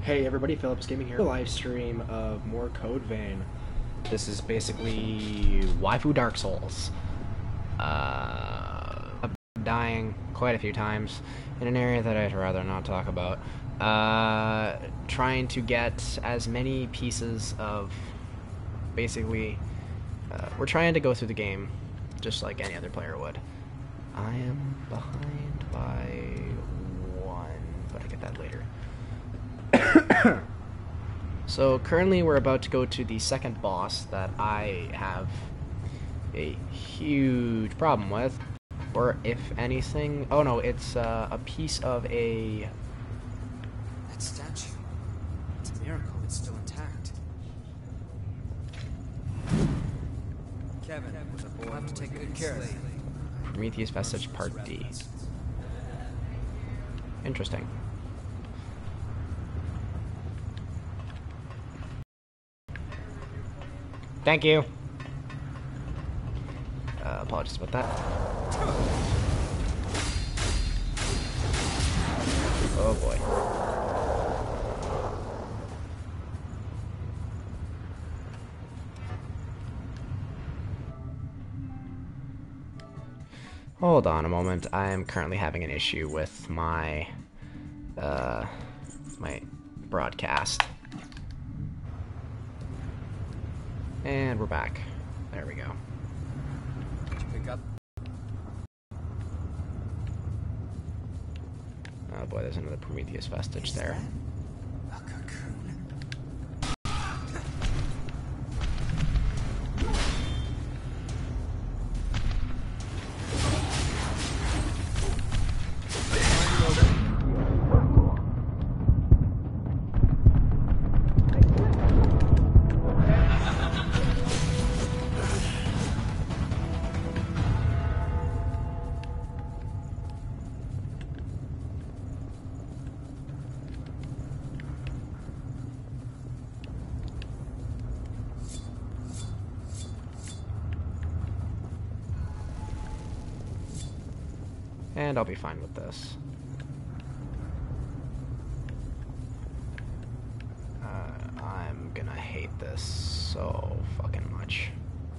Hey everybody, Failapus Gaming here. A live stream of more Code Vein. This is basically waifu Dark Souls. Dying quite a few times in an area that I'd rather not talk about. Trying to get as many pieces of basically we're trying to go through the game just like any other player would. I am behind by one, but I get that later. So currently we're about to go to the second boss that I have a huge problem with, or if anything, oh no, it's a piece of a... That statue, it's a miracle it's still intact. Kevin was a boy. We'll have to take good care of it. Prometheus Vestige Part D. Interesting. Thank you. Apologies about that. Oh boy. Hold on a moment. I am currently having an issue with my my broadcast. And we're back. There we go. Did you pick up? Oh boy, there's another Prometheus vestige there. A cocoon. And I'll be fine with this. I'm gonna hate this so fucking much.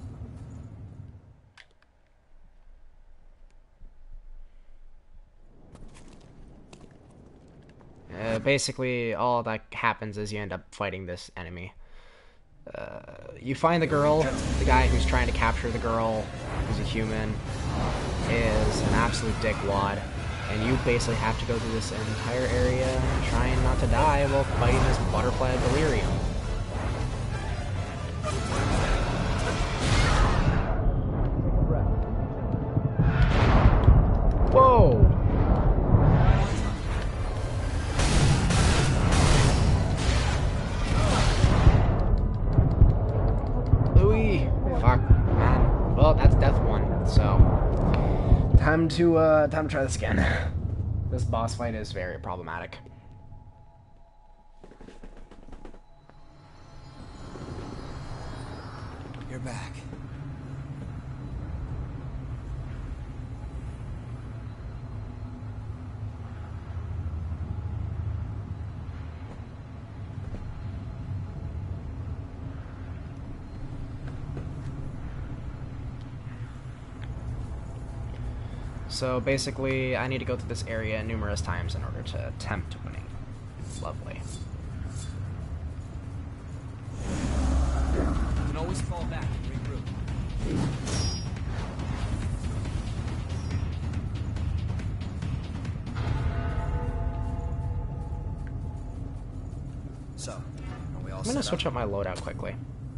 Basically, all that happens is you end up fighting this enemy. You find the girl, the guy who's trying to capture the girl, who's a human, is an absolute dickwad, and you basically have to go through this entire area trying not to die while fighting this butterfly of delirium. Whoa! Fuck, man. Well, that's death one, so time to try this again. This boss fight is very problematic. You're back. So basically, I need to go through this area numerous times in order to attempt winning. Lovely. You can always fall back and regroup. So, are we all I'm gonna switch up my loadout quickly.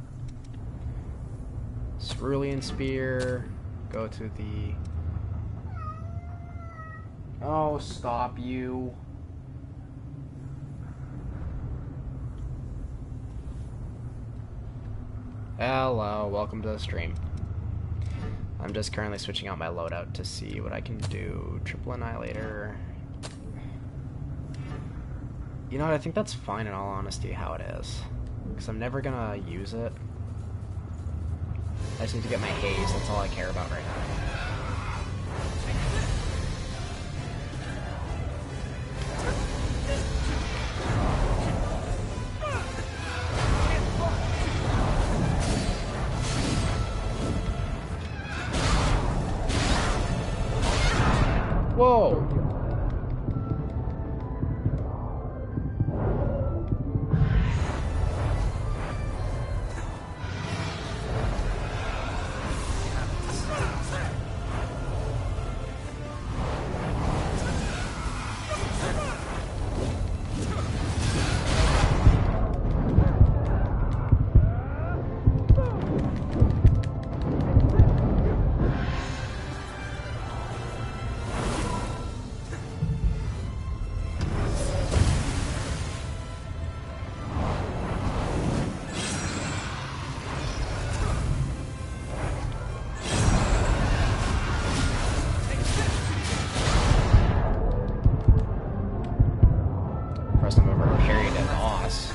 Cerulean Spear, go to the... Oh, stop you. Hello, welcome to the stream. I'm just currently switching out my loadout to see what I can do. Triple Annihilator. You know what, I think that's fine in all honesty how it is. Because I'm never gonna use it. I just need to get my haze, that's all I care about right now. guess.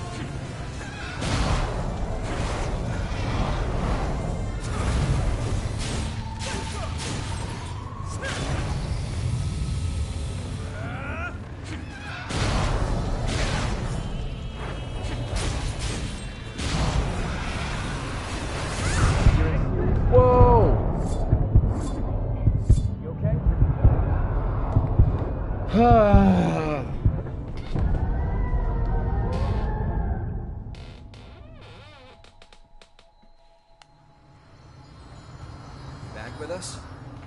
Back with us?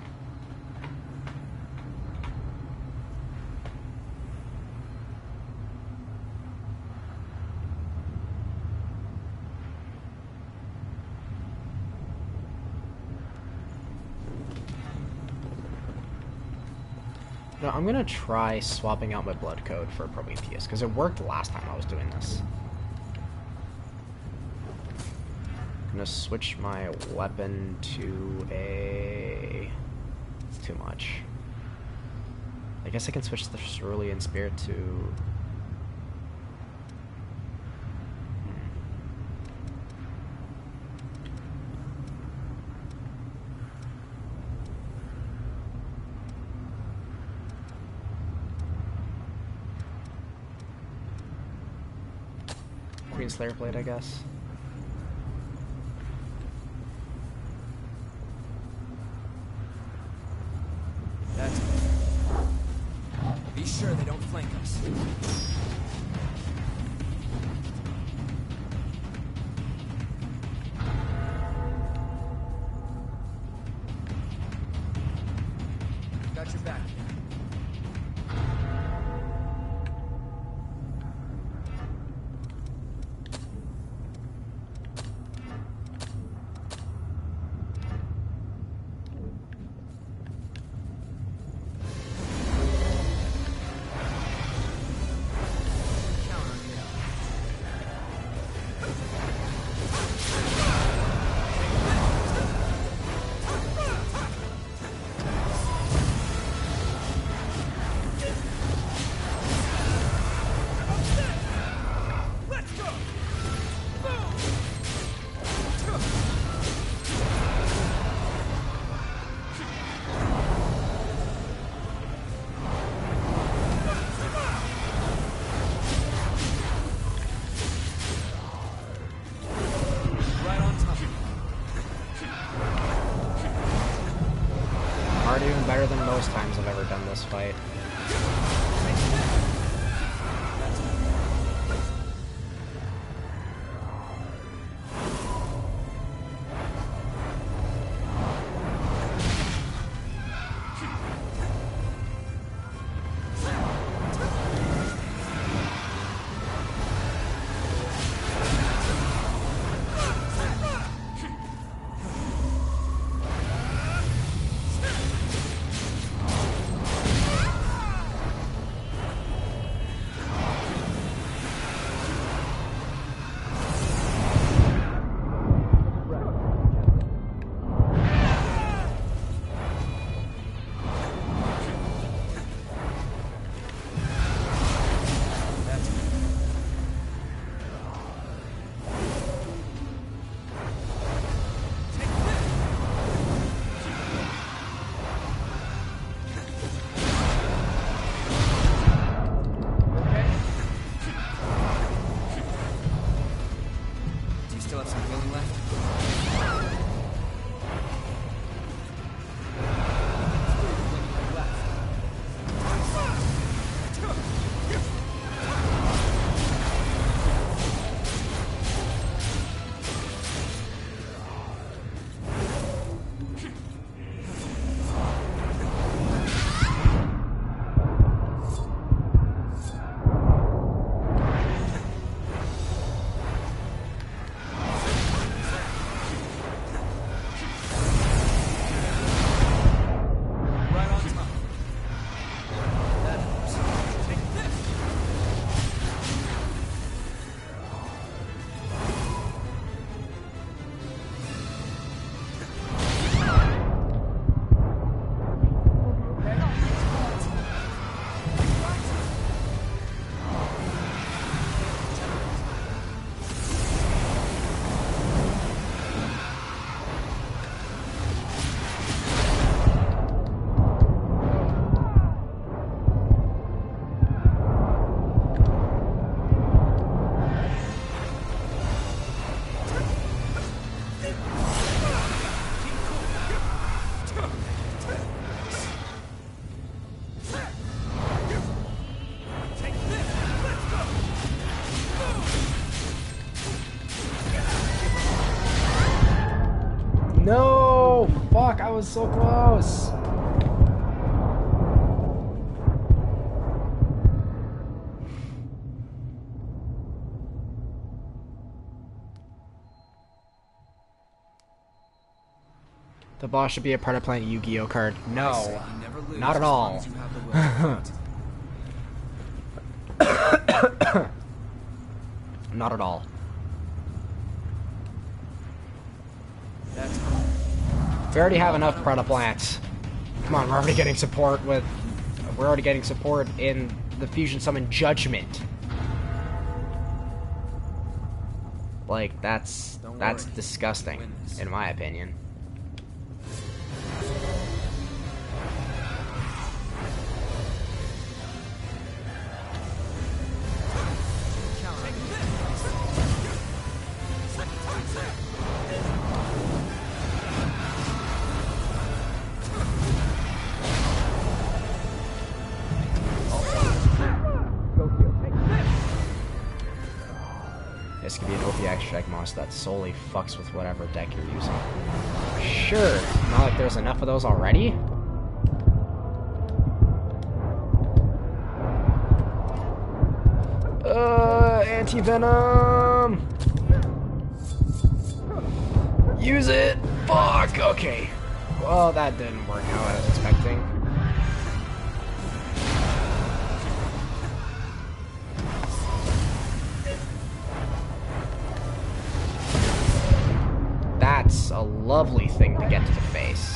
No, I'm gonna try swapping out my blood code for Prometheus, because it worked last time I was doing this. I'm gonna switch my weapon to a... too much. I guess I can switch the Cerulean Spirit to... Green Slayer Blade, I guess. That's... Be sure they don't flank us. Got your back. Even better than most times I've ever done this fight. No! Fuck, I was so close! The boss should be a part of playing Yu-Gi-Oh card. No, not at all. Not at all. We already have enough Prada plants. Come on, we're already getting support with... We're already getting support in the Fusion Summon Judgment. Like, that's disgusting, in my opinion. This could be an OPX check moss that solely fucks with whatever deck you're using. Sure, not like there's enough of those already. Anti-venom! Use it! Fuck! Okay. Well, that didn't work how I was expecting. That's a lovely thing to get to the face.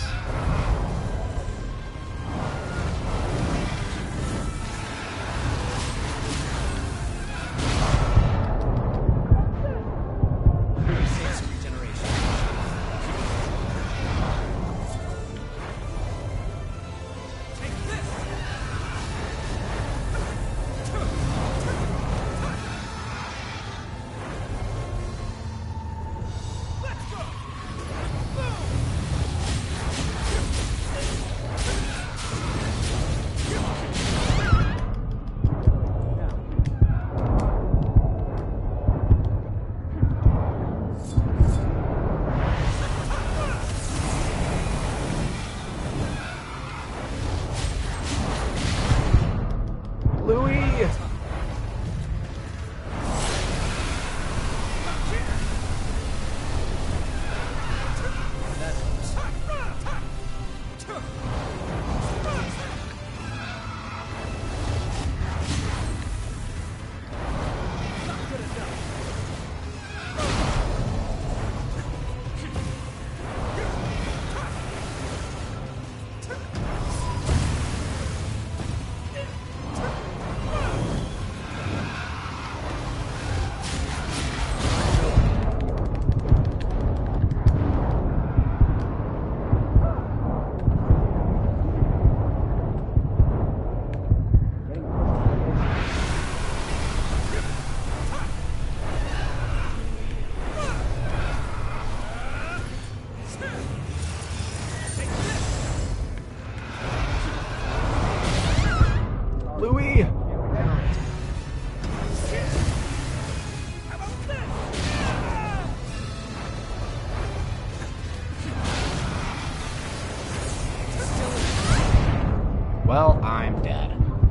Well, I'm dead.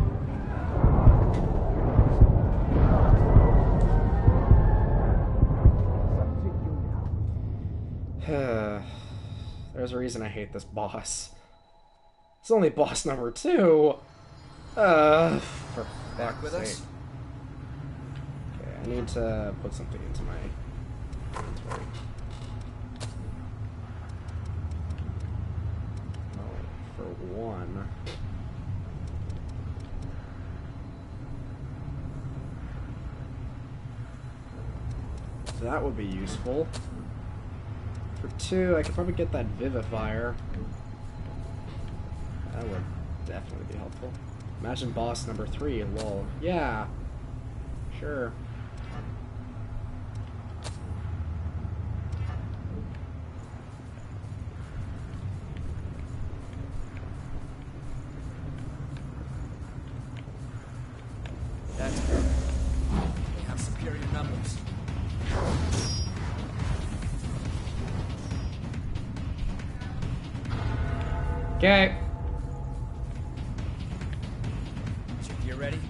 There's a reason I hate this boss. It's only boss number 2. For fuck's sake. Okay, I need to put something into my inventory. Oh, for one. So that would be useful. For 2, I could probably get that Vivifier. That would definitely be helpful. Imagine boss number 3, lol. Yeah. Sure. That's good. They have superior numbers. Okay. Is your gear ready?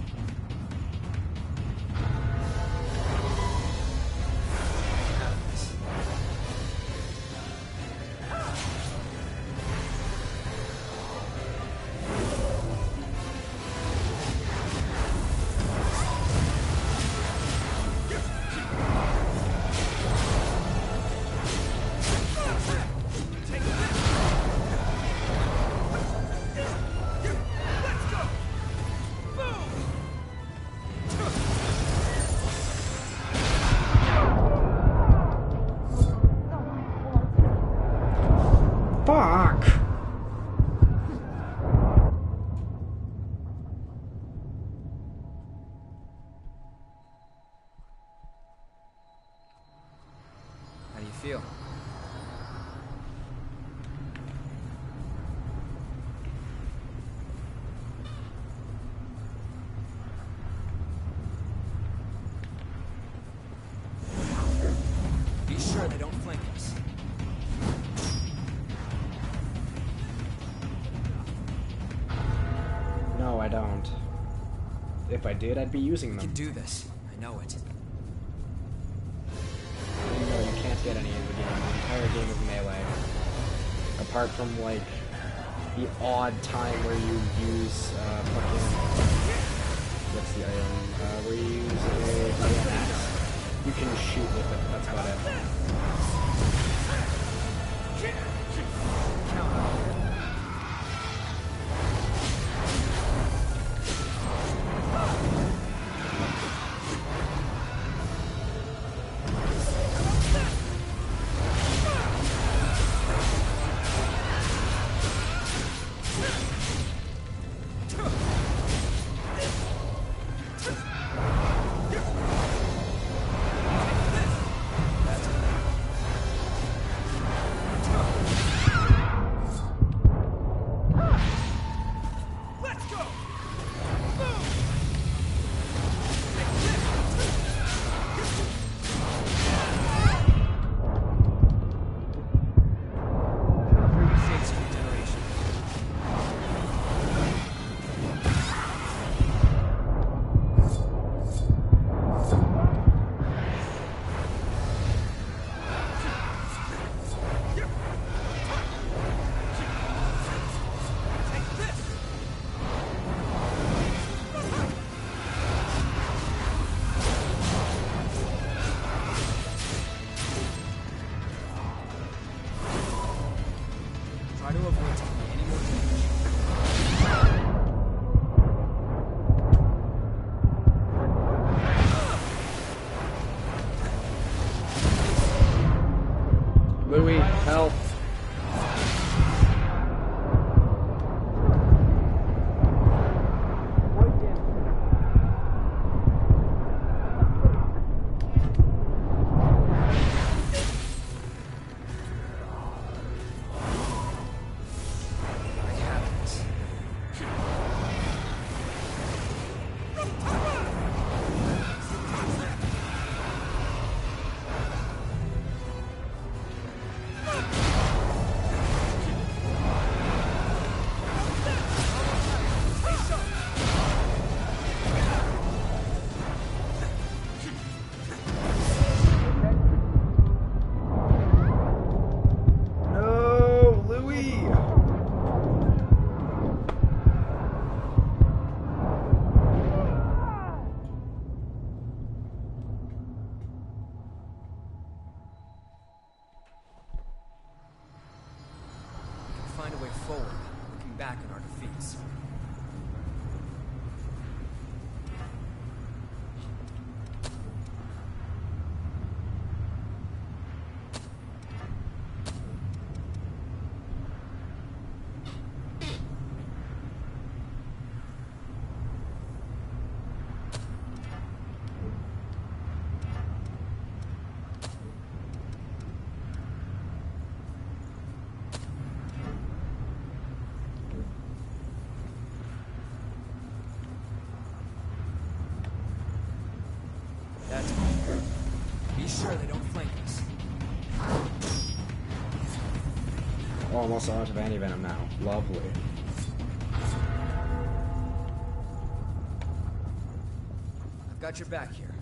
Fuck. How do you feel? Be sure they don't flank us. No, I don't. If I did, I'd be using We them. can do this. I know it. Even though you can't get any of the game. The entire game is melee. Apart from, like, the odd time where you use, fucking... What's the item? Where you use a DonAxe. You can shoot with it, that's about it. Count on it. Try to avoid taking any more damage. Louis, help. No, Louis. We can find a way forward, looking back on our defeats. That's good. Be sure they don't flank us. almost out of anti-venom now. Lovely. I've got your back here.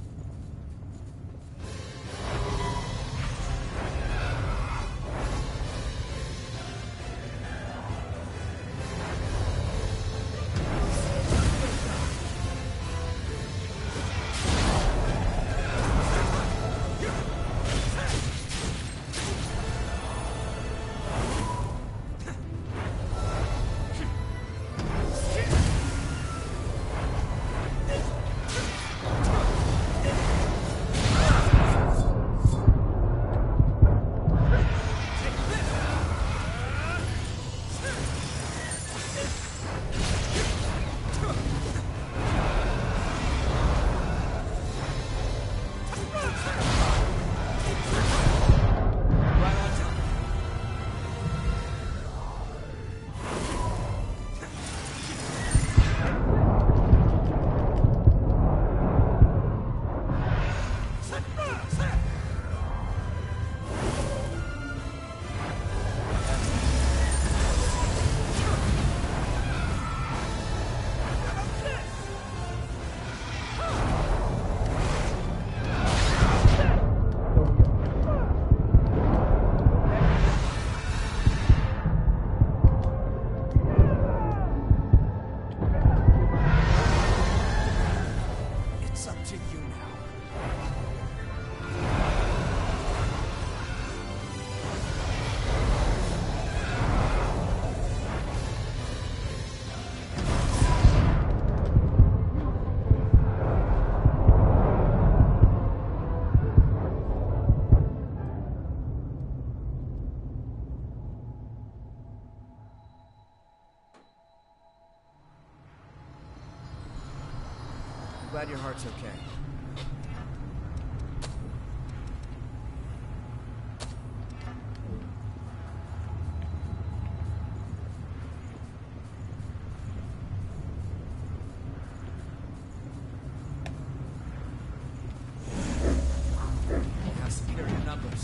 Glad your heart's okay. You have superior numbers.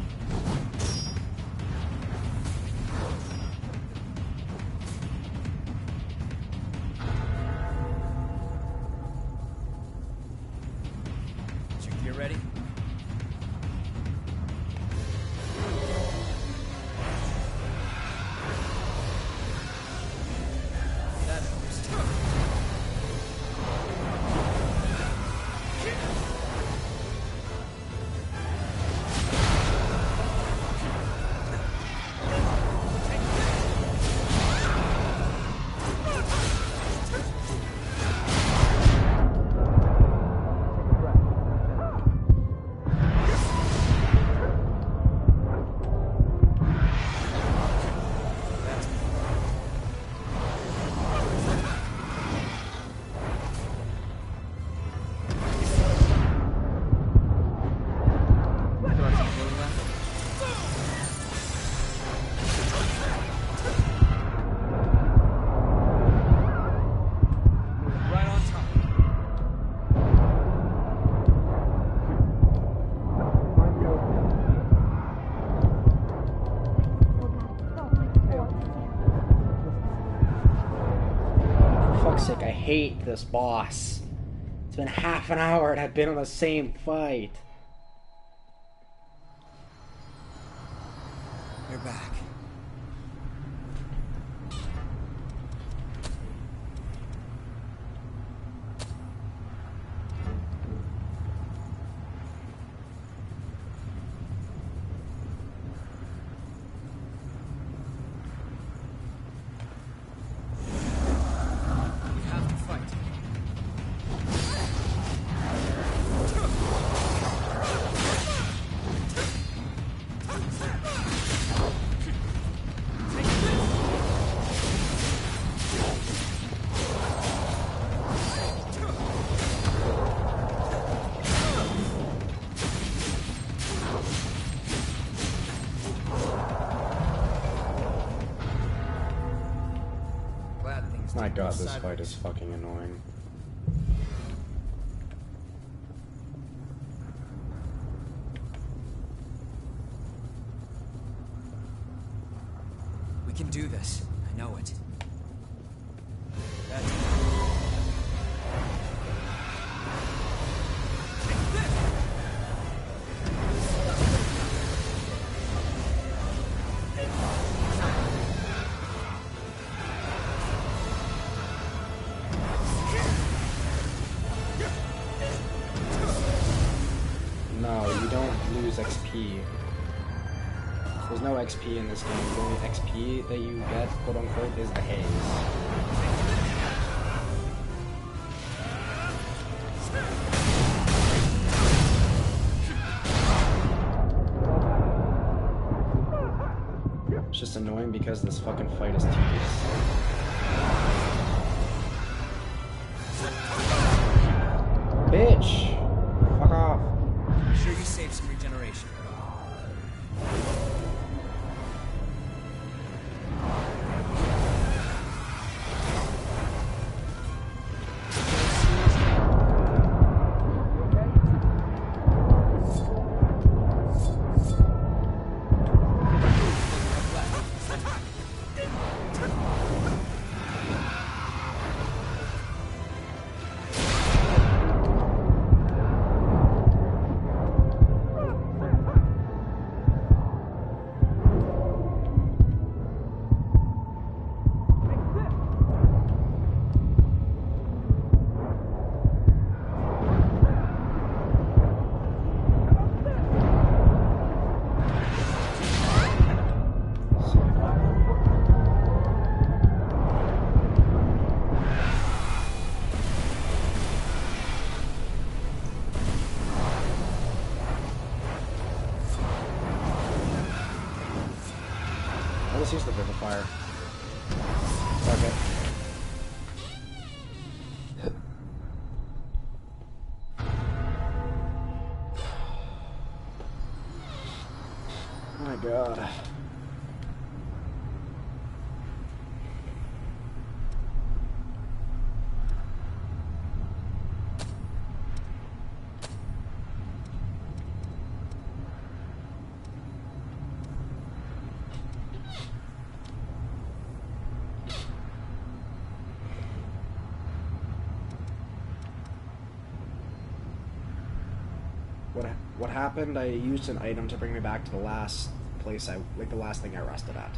You ready? That helps. I hate this boss. It's been half an hour and I've been on the same fight. You're back. My god, this fight is fucking annoying. can do this. I know it. No, you don't lose XP. There's no XP in this game. The only XP that you get, quote unquote, is the haze. It's just annoying because this fucking fight is tedious. Bitch! Fuck off. I'm sure you saved some regeneration. Let's use the Vivifier. Okay. Oh my god. What happened? I used an item to bring me back to the last place the last thing I rested at.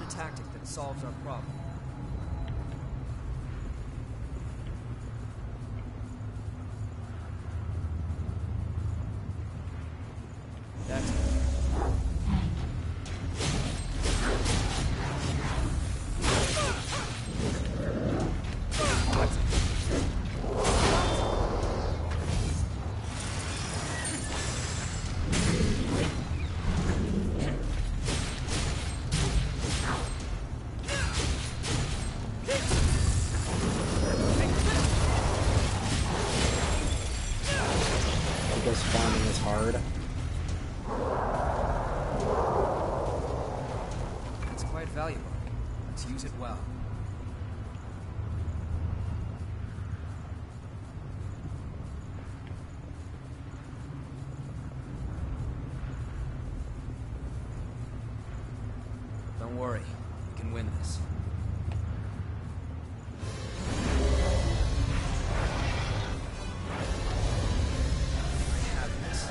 a tactic that solves our problem. That's it. Because farming is hard. It's quite valuable. Let's use it well. Don't worry. We can win this. I have this.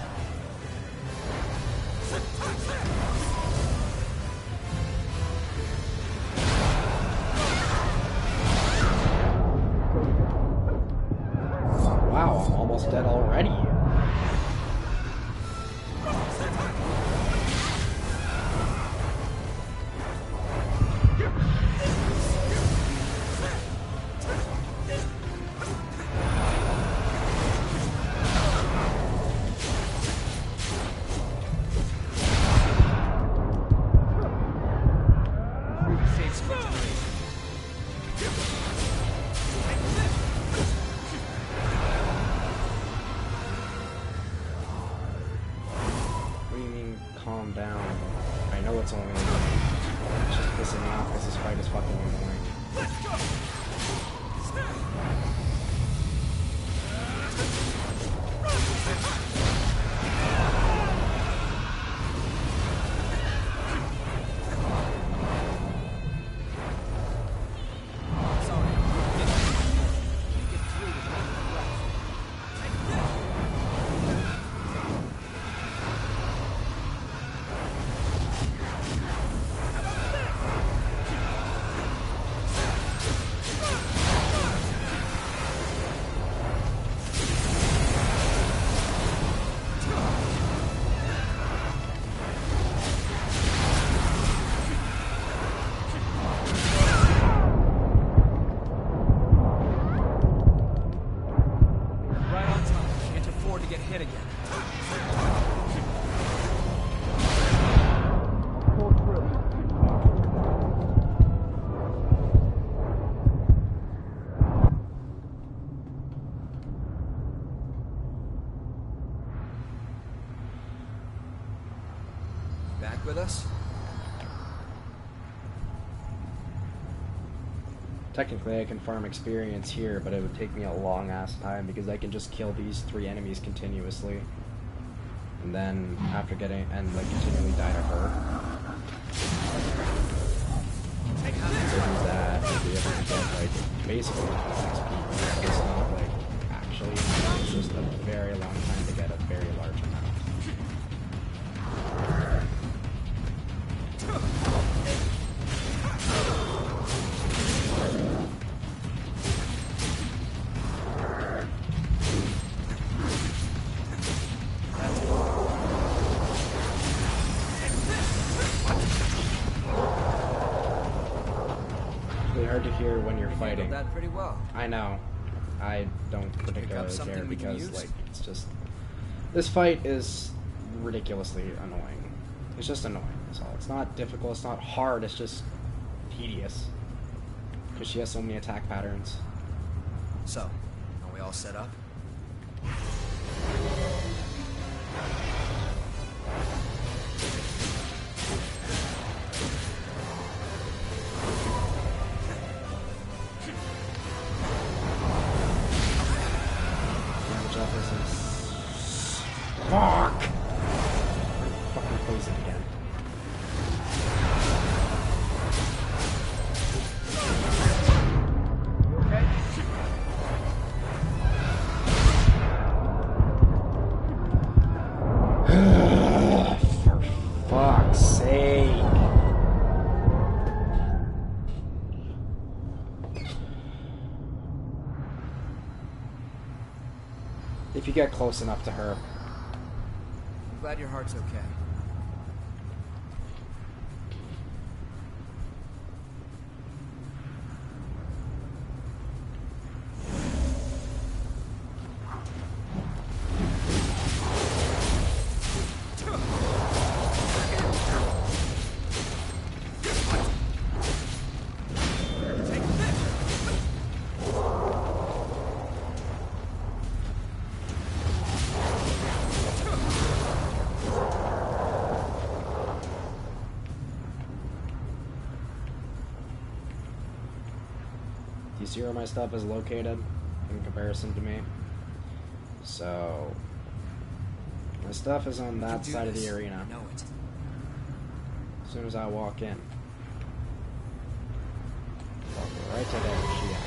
Wow, I'm almost dead already. Saves for generation. What do you mean, calm down? I know it's only it's just pissing me off because this fight is fucking annoying. Sorry. Get through with one breath. Right on time. Can't afford to get hit again. Back with us? Technically, I can farm experience here, but it would take me a long ass time because I can just kill these 3 enemies continuously, and then after getting and like continually die to her. So do that, and be able to get like basically XP. It's not like actually, it's just a very long time to get a very large amount. Really hard to hear when you're fighting. Handled that pretty well. I know. I don't particularly something care we can because use? like it's just this fight is ridiculously annoying. It's just annoying. That's all. It's not difficult. It's not hard. It's just tedious because she has so many attack patterns. So, are we all set up? Damage up is fuck. Fucking poison again. For fuck's sake. If you get close enough to her. I'm glad your heart's okay. You see where my stuff is located in comparison to me? So, my stuff is on that side of the arena. Know it. As soon as I walk in, walk right to there, she activates.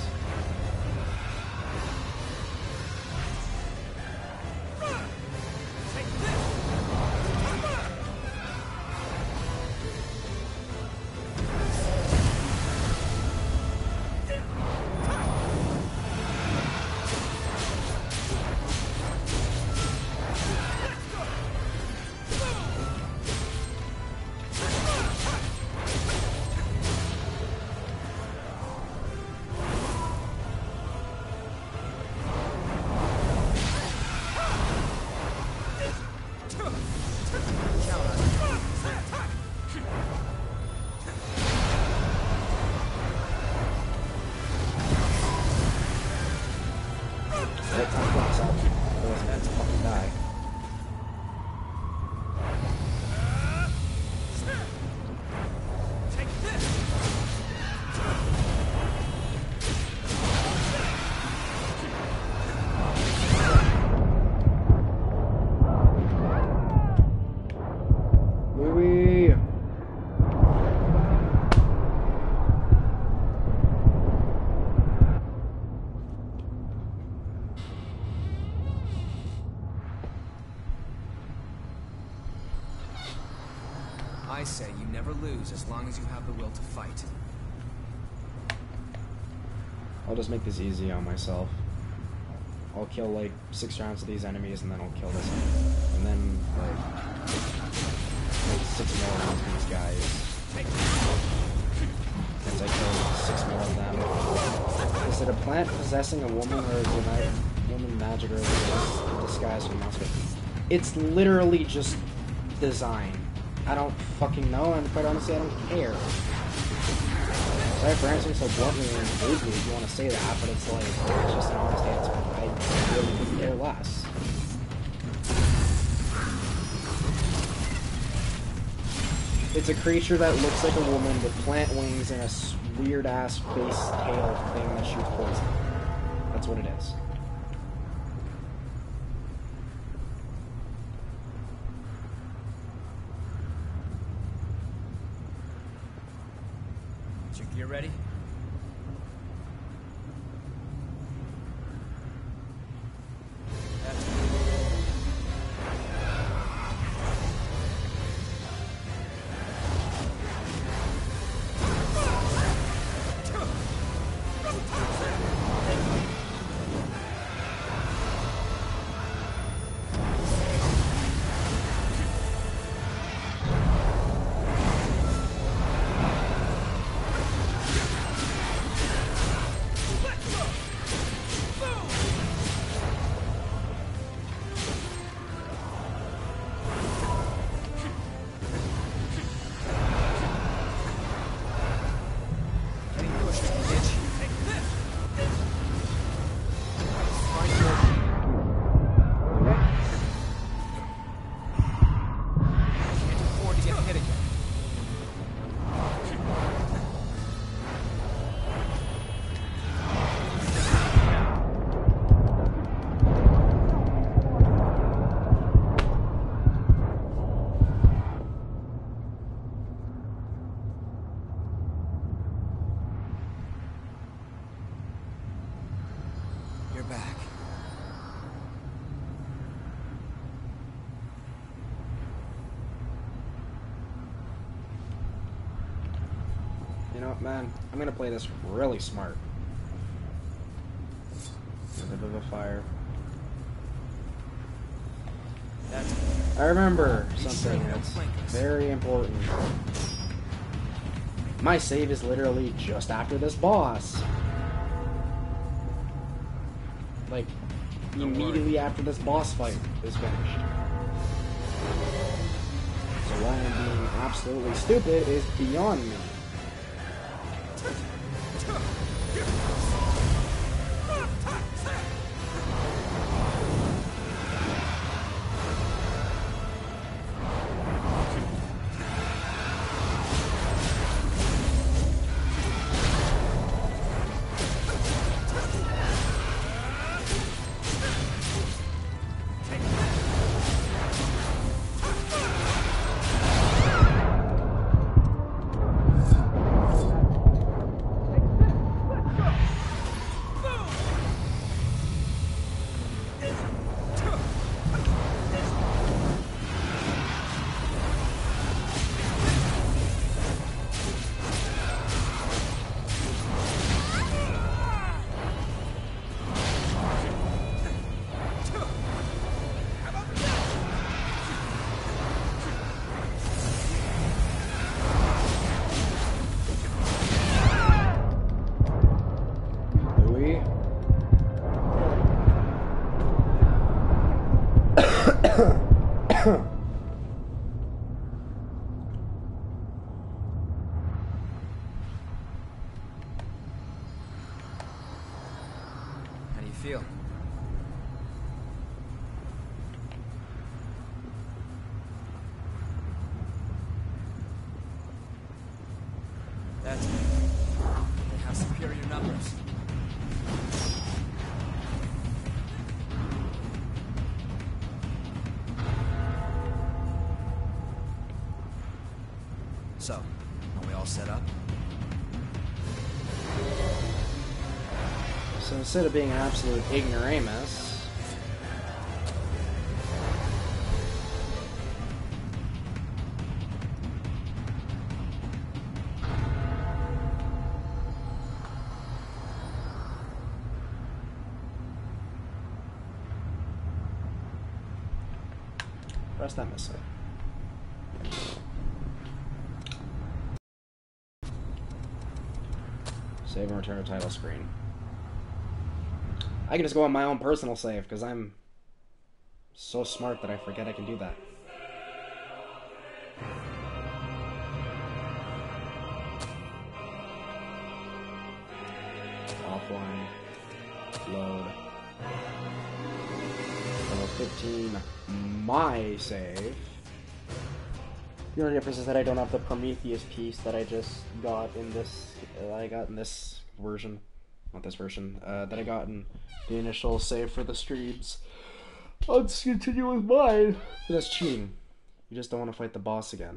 I say you never lose as long as you have the will to fight. I'll just make this easy on myself. I'll kill like 6 rounds of these enemies and then I'll kill this one. And then like 6 more rounds of these guys. As I kill 6 more of them. Is it a plant possessing a woman or is it a woman magic or is it disguised from monster? It's literally just design. I don't fucking know, and quite honestly, I don't care. Sorry for answering so bluntly and rudely if you want to say that, but it's like, it's just an honest answer. I really couldn't care less. It's a creature that looks like a woman with plant wings and a weird-ass face tail thing that shoots poison. That's what it is. You ready? You're back. You know what, man? I'm gonna play this really smart. A bit of a fire. I remember something that's very important. My save is literally just after this boss. Like, immediately after this boss fight is finished. So why I'm being absolutely stupid is beyond me. How do you feel? That's good. They have superior numbers. So, are we all set up? So instead of being an absolute ignoramus, press that missile. Save and return to title screen. I can just go on my own personal save because I'm so smart that I forget I can do that. Offline. Load. Level 15. My save. The only difference is that I don't have the Prometheus piece that I just got in this. Version. Not this version. That I got in the initial save for the streams. I'll just continue with mine. But that's cheating. You just don't want to fight the boss again.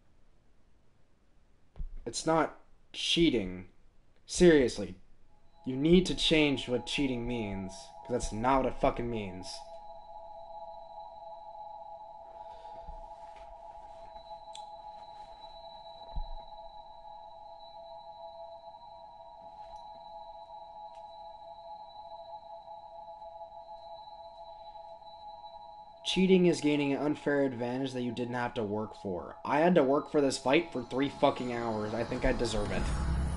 It's not cheating. Seriously. You need to change what cheating means. Because that's not what it fucking means. Cheating is gaining an unfair advantage that you didn't have to work for. I had to work for this fight for 3 fucking hours. I think I deserve it.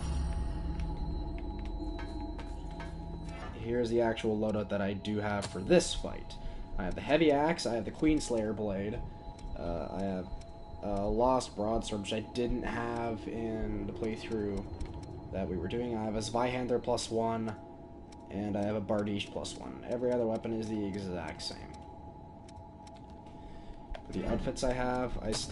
Here's the actual loadout that I do have for this fight. I have the heavy axe, I have the Queenslayer blade, I have Lost Broadsword, which I didn't have in the playthrough that we were doing. I have a Zweihander +1, and I have a Bardiche +1. Every other weapon is the exact same. The outfits I have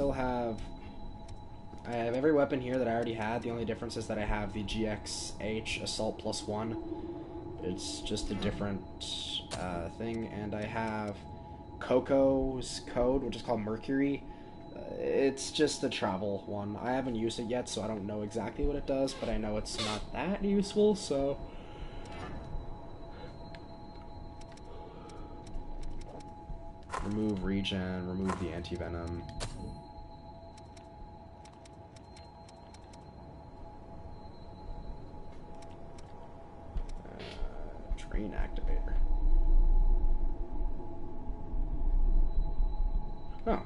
every weapon here that I already had. The only difference is that I have the GXH Assault +1. It's just a different thing. And I have Coco's Code, which is called Mercury. It's just a travel one. I haven't used it yet, so I don't know exactly what it does, but I know it's not that useful, so... Remove regen, remove the anti-venom. Drain activator. Oh.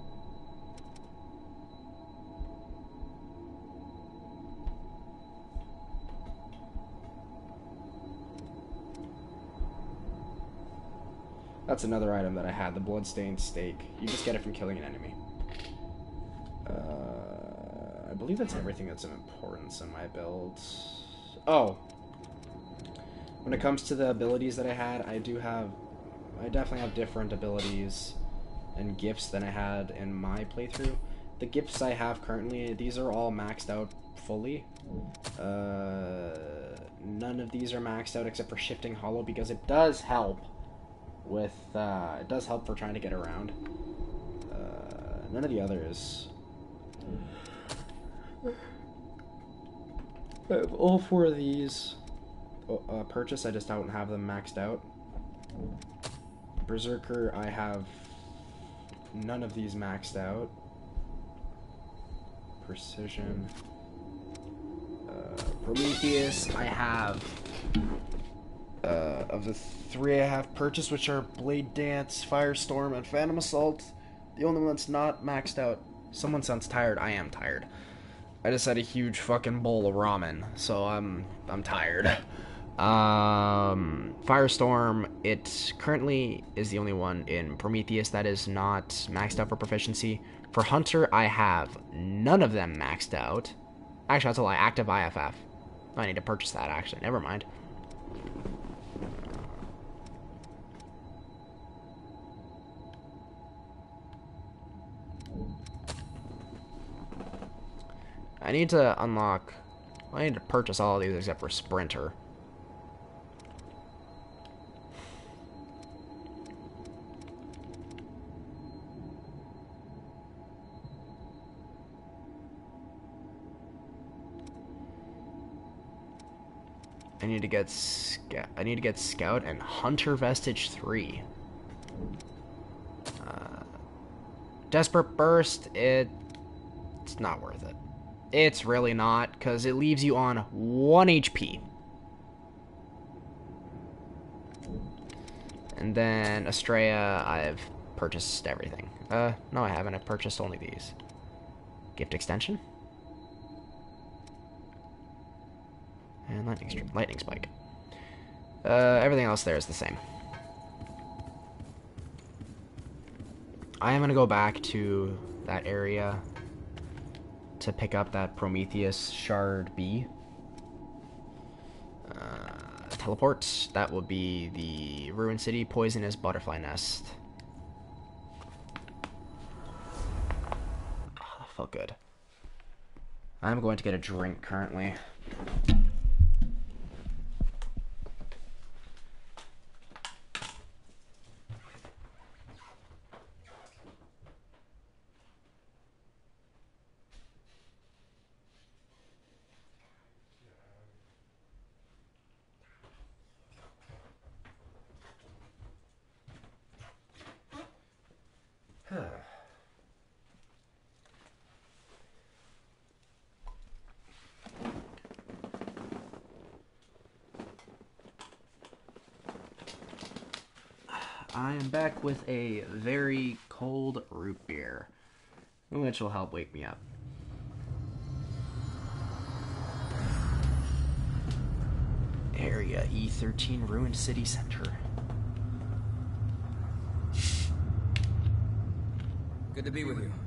That's another item that I had, the bloodstained steak. You just get it from killing an enemy. I believe that's everything that's of importance in my build. Oh. When it comes to the abilities that I had, I definitely have different abilities and gifts than I had in my playthrough. The gifts I have currently, these are all maxed out fully. None of these are maxed out except for Shifting Hollow, because it does help with, it does help for trying to get around. None of the others. I have all 4 of these purchased, I just don't have them maxed out. Berserker, I have none of these maxed out. Precision. Prometheus, I have of the 3 I have purchased, which are Blade Dance, Firestorm, and Phantom Assault, the only one that's not maxed out. Someone sounds tired. I am tired. I just had a huge fucking bowl of ramen, so I'm tired. Firestorm, it currently is the only one in Prometheus that is not maxed out for proficiency. For Hunter, I have none of them maxed out. Actually, that's a lie. Active IFF. I need to purchase that, actually. Never mind. I need to unlock... I need to purchase all of these except for Sprinter. I need to get Scout and Hunter Vestige 3. Desperate Burst, it's not worth it. It's really not, because it leaves you on 1 HP. And then Estrella, I've purchased everything. No, I haven't. I've purchased only these. Gift Extension. And Lightning Spike. Everything else there is the same. I am going to go back to that area to pick up that Prometheus Shard B. Teleport. That will be the Ruined City Poisonous Butterfly Nest. Oh, that felt good. I'm going to get a drink currently. I am back with a very cold root beer, which will help wake me up. Area E13 Ruined City Center. Good to be with you.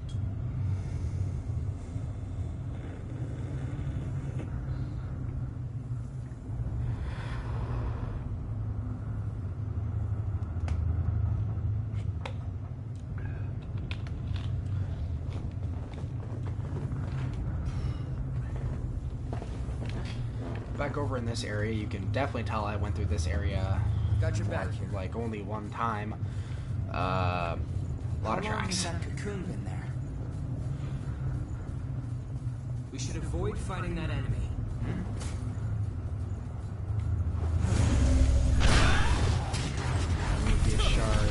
Back over in this area, you can definitely tell I went through this area. Got your back here. Like only one time. A lot of tracks. How long has that cocoon been there? We should avoid fighting that enemy. Prometheus Shard.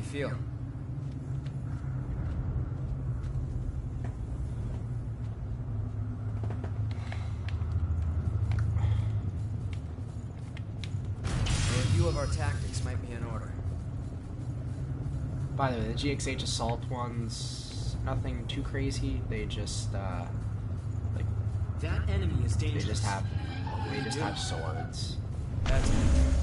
feel? A review of our tactics might be in order. By the way, the GXH assault ones, nothing too crazy. They just like That enemy is dangerous. they just have swords. That's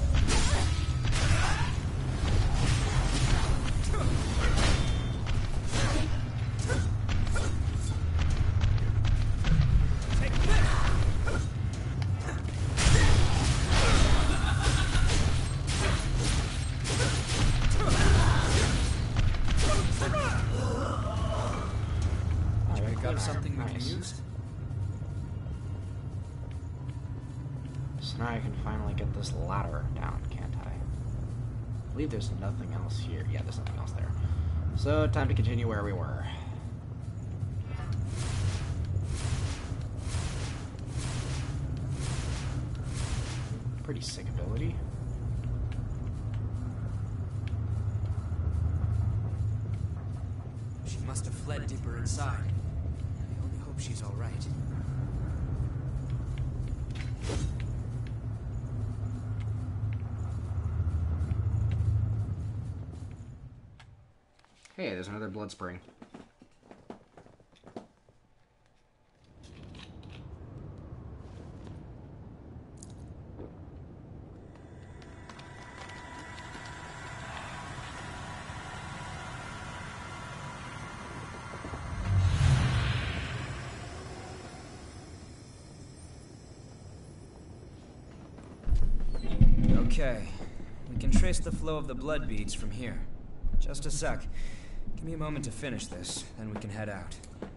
something we can use. So now I can finally get this ladder down, can't I? I believe there's nothing else here. Yeah, there's nothing else there. So, time to continue where we were. Pretty sick ability. She must have fled deeper inside. I only hope she's all right. Hey, there's another blood spring. Okay, we can trace the flow of the blood beads from here. Just a sec. Give me a moment to finish this, then we can head out.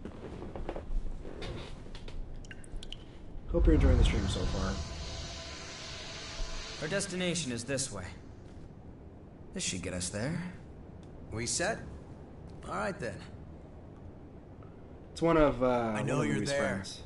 Hope you're enjoying the stream so far. Our destination is this way. This should get us there. We set? All right then. It's one of I know one of you're Louis' there. friends.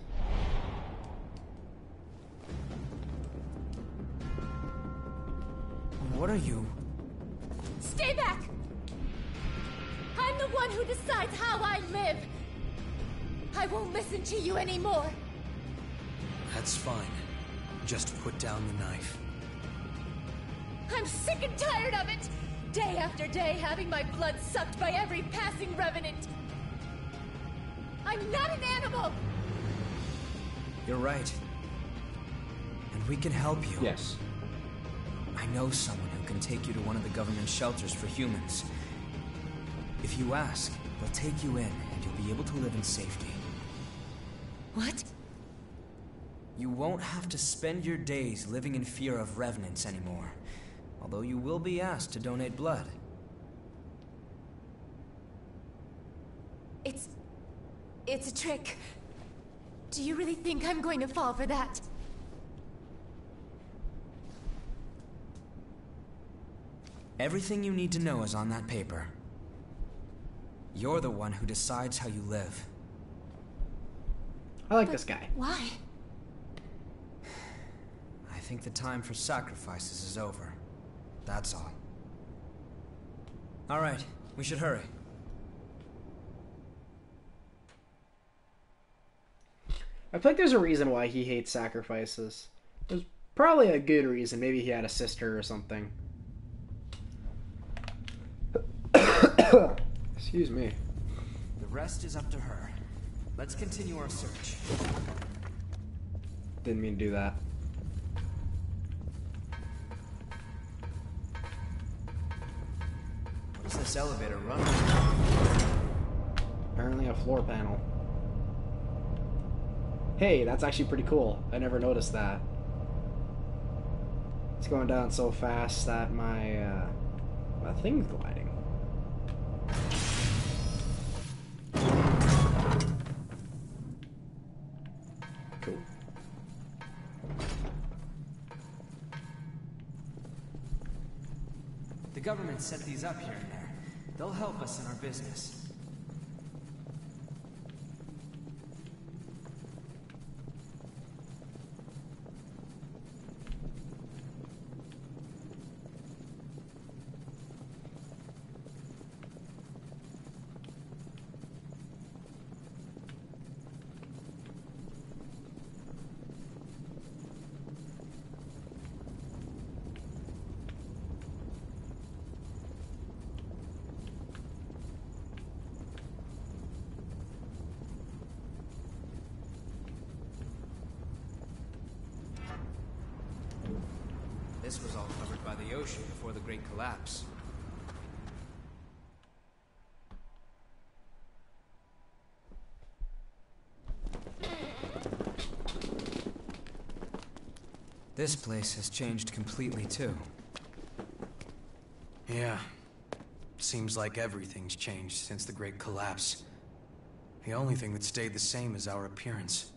What are you? Stay back! I'm the one who decides how I live. I won't listen to you anymore. That's fine. Just put down the knife. I'm sick and tired of it. Day after day having my blood sucked by every passing revenant. I'm not an animal. You're right. And we can help you. Yes. I know someone who can take you to one of the government shelters for humans. If you ask, they'll take you in, and you'll be able to live in safety. What? You won't have to spend your days living in fear of revenants anymore. Although you will be asked to donate blood. It's a trick. Do you really think I'm going to fall for that? Everything you need to know is on that paper. You're the one who decides how you live. I like this guy. Why? I think the time for sacrifices is over. That's all. All right, we should hurry. I feel like there's a reason why he hates sacrifices. There's probably a good reason. Maybe he had a sister or something. Excuse me. The rest is up to her. Let's continue our search. Didn't mean to do that. What does this elevator run? Apparently a floor panel. Hey, that's actually pretty cool. I never noticed that. It's going down so fast that my thing's gliding. Cool. The government set these up here and there. They'll help us in our business. This was all covered by the ocean before the Great Collapse. This place has changed completely too. Yeah. Seems like everything's changed since the Great Collapse. The only thing that stayed the same is our appearance.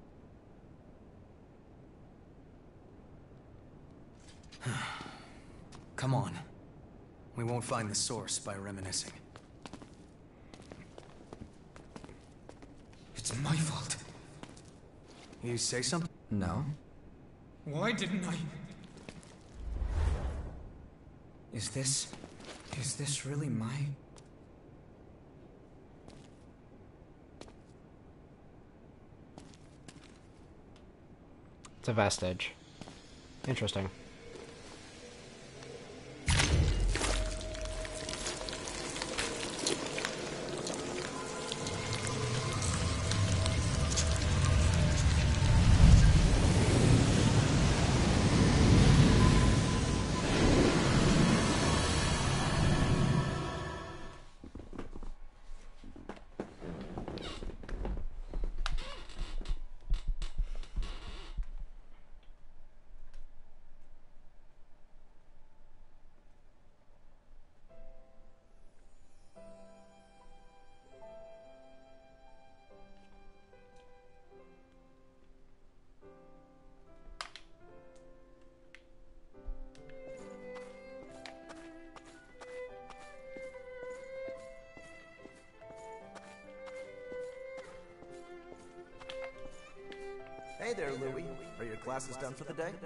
Come on. We won't find the source by reminiscing. It's my fault. You say something? No. Why didn't I? Is this really my... It's a vestige. Interesting. Hey there, Louie. Are your classes done for the day?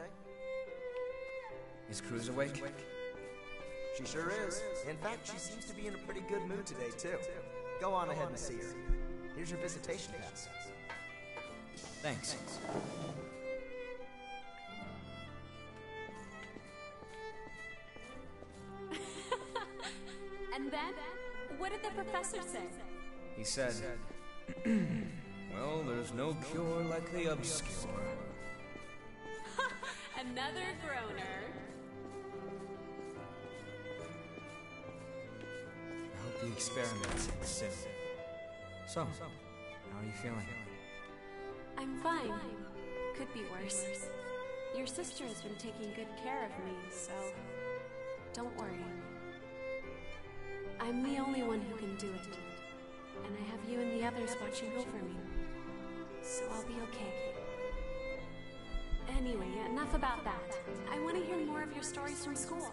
Is Cruz awake? She sure is. In fact, she seems to be in a pretty good mood today, too. Go on ahead and see her. Here's your visitation pass. Thanks. And then, what did the professor say? He said, well, there's no cure like the obscure. Another groaner. I hope the experiments end soon. So, how are you feeling? I'm fine. Could be worse. Your sister has been taking good care of me, so don't worry. I'm the only one who can do it. And I have you and the others watching over me. So I'll be okay. Anyway, enough about that. I want to hear more of your stories from school.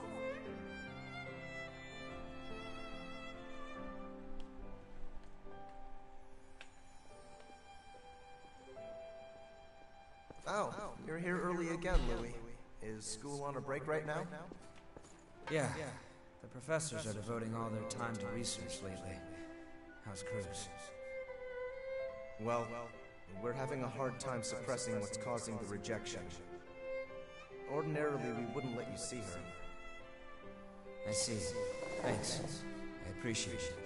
Oh, you're here early again, Louie. Is school on a break right now? Yeah. The professors are devoting all their time to research lately. How's Cruz? Well, we're having a hard time suppressing what's causing the rejection. Ordinarily, we wouldn't let you see her. I see. Thanks. I appreciate it.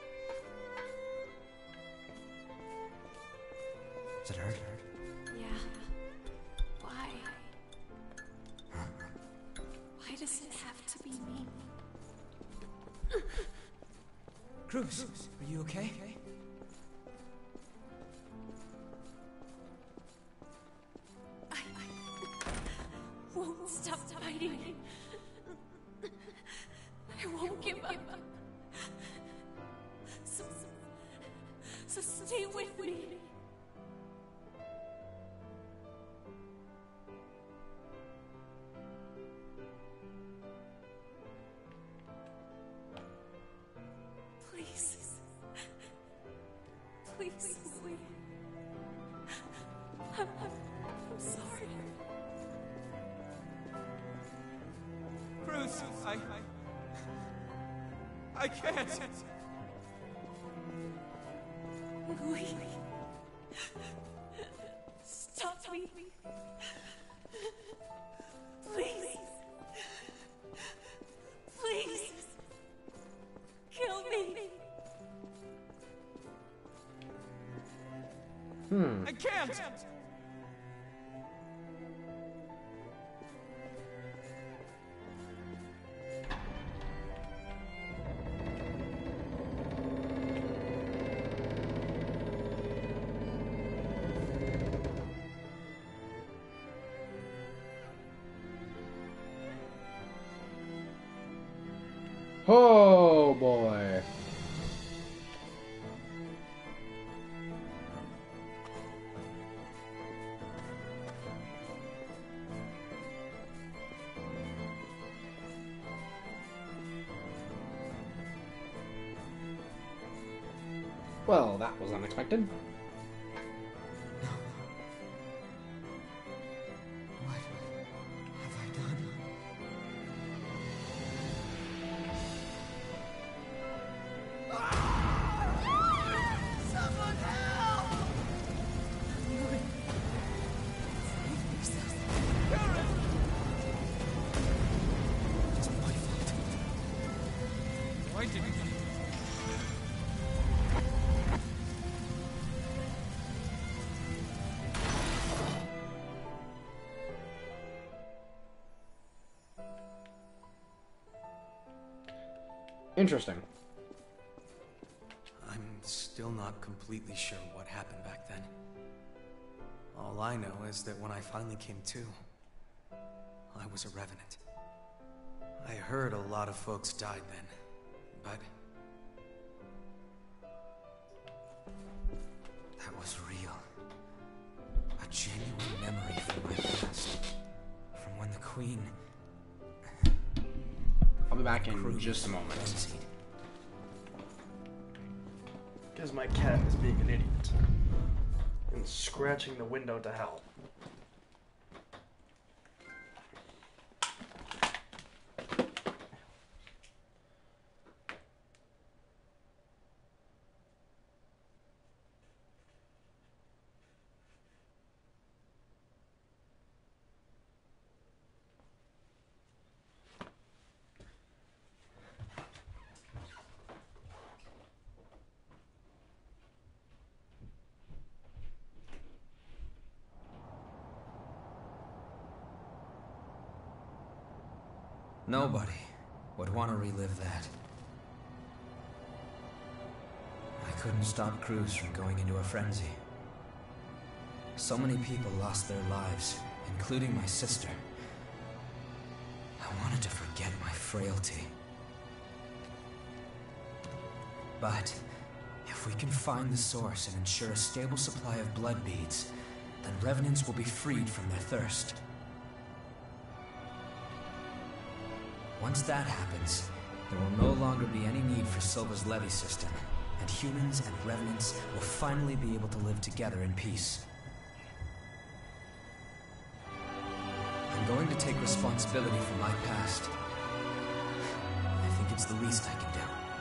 Does it hurt? Yeah. Why? Why does it have to be me? Cruz, are you okay? I won't stop fighting. I won't give up. So stay with me. Please, Louie. I'm sorry. Cruz, I can't. Louie. Stop me. Please. Please. Kill me. I can't! Oh boy. Well, that was unexpected. What have I done? Someone help! It's my fault. Why didn't I? Interesting. I'm still not completely sure what happened back then. All I know is that when I finally came to, I was a revenant. I heard a lot of folks died then, but That was real. A genuine memory from my past. From when the Queen... I'll be back in just a moment. Because my cat is being an idiot. And scratching the window to hell. Nobody would want to relive that. I couldn't stop Cruz from going into a frenzy. So many people lost their lives, including my sister. I wanted to forget my frailty. But if we can find the source and ensure a stable supply of blood beads, then revenants will be freed from their thirst. Once that happens, there will no longer be any need for Silva's levy system, and humans and revenants will finally be able to live together in peace. I'm going to take responsibility for my past. I think it's the least I can do.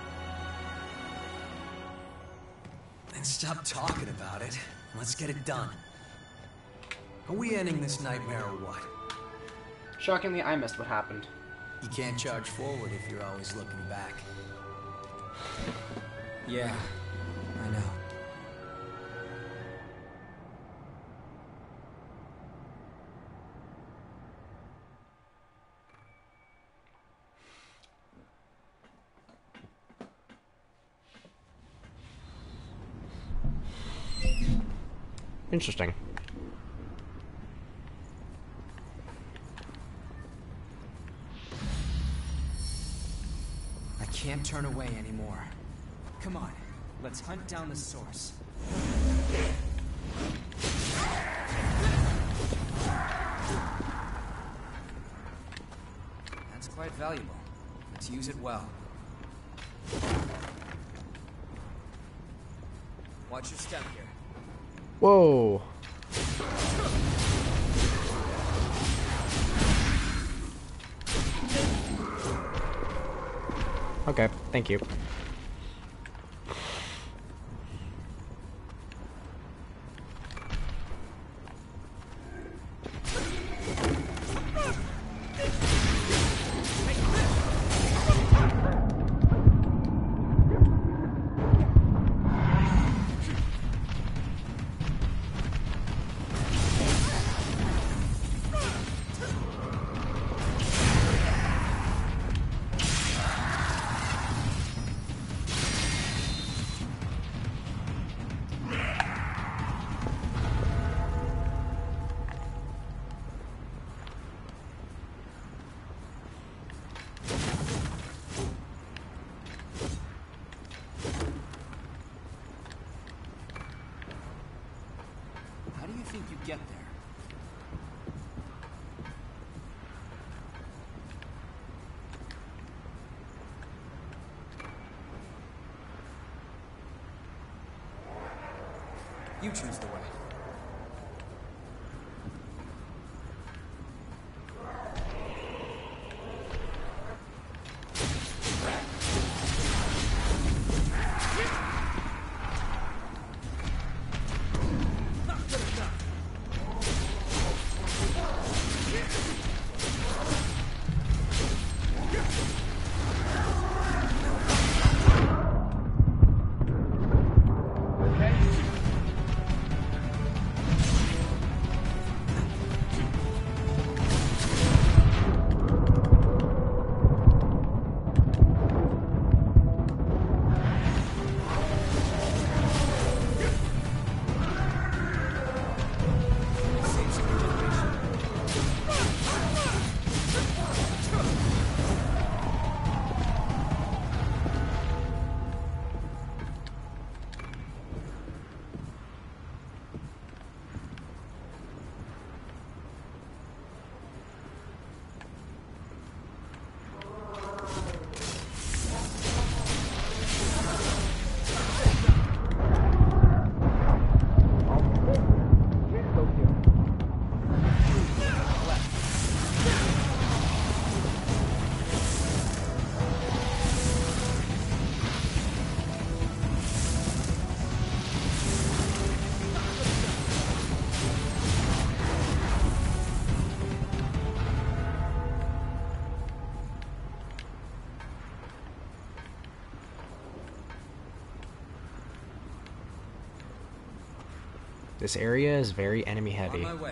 then stop talking about it. Let's get it done. Are we ending this nightmare or what? Shockingly, I missed what happened. You can't charge forward if you're always looking back. Yeah, I know. Interesting. I can't turn away anymore. Come on, let's hunt down the source. That's quite valuable. Let's use it well. Watch your step here. Whoa. Okay, thank you. get there. You choose the way. This area is very enemy On heavy. my way.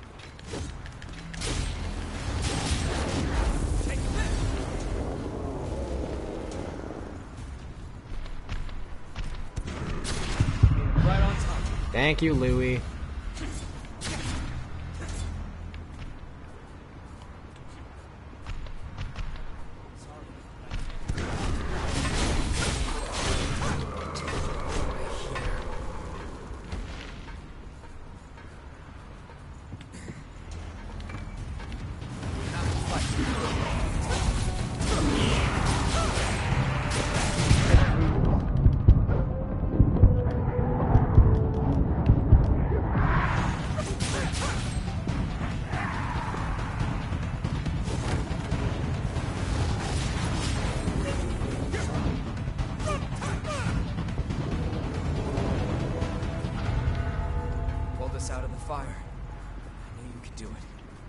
Right on top. Thank you, Louie. Pull this out of the fire. I knew you could do it.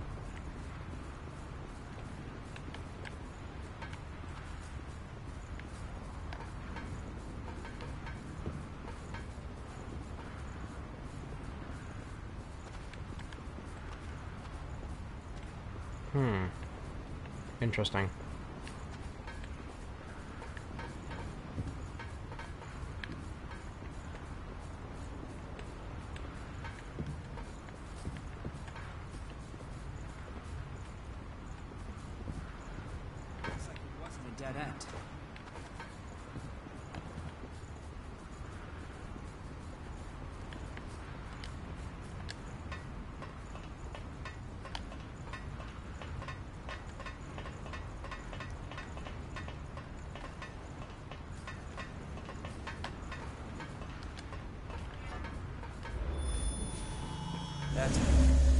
Interesting. Looks like it wasn't a dead end. That's it.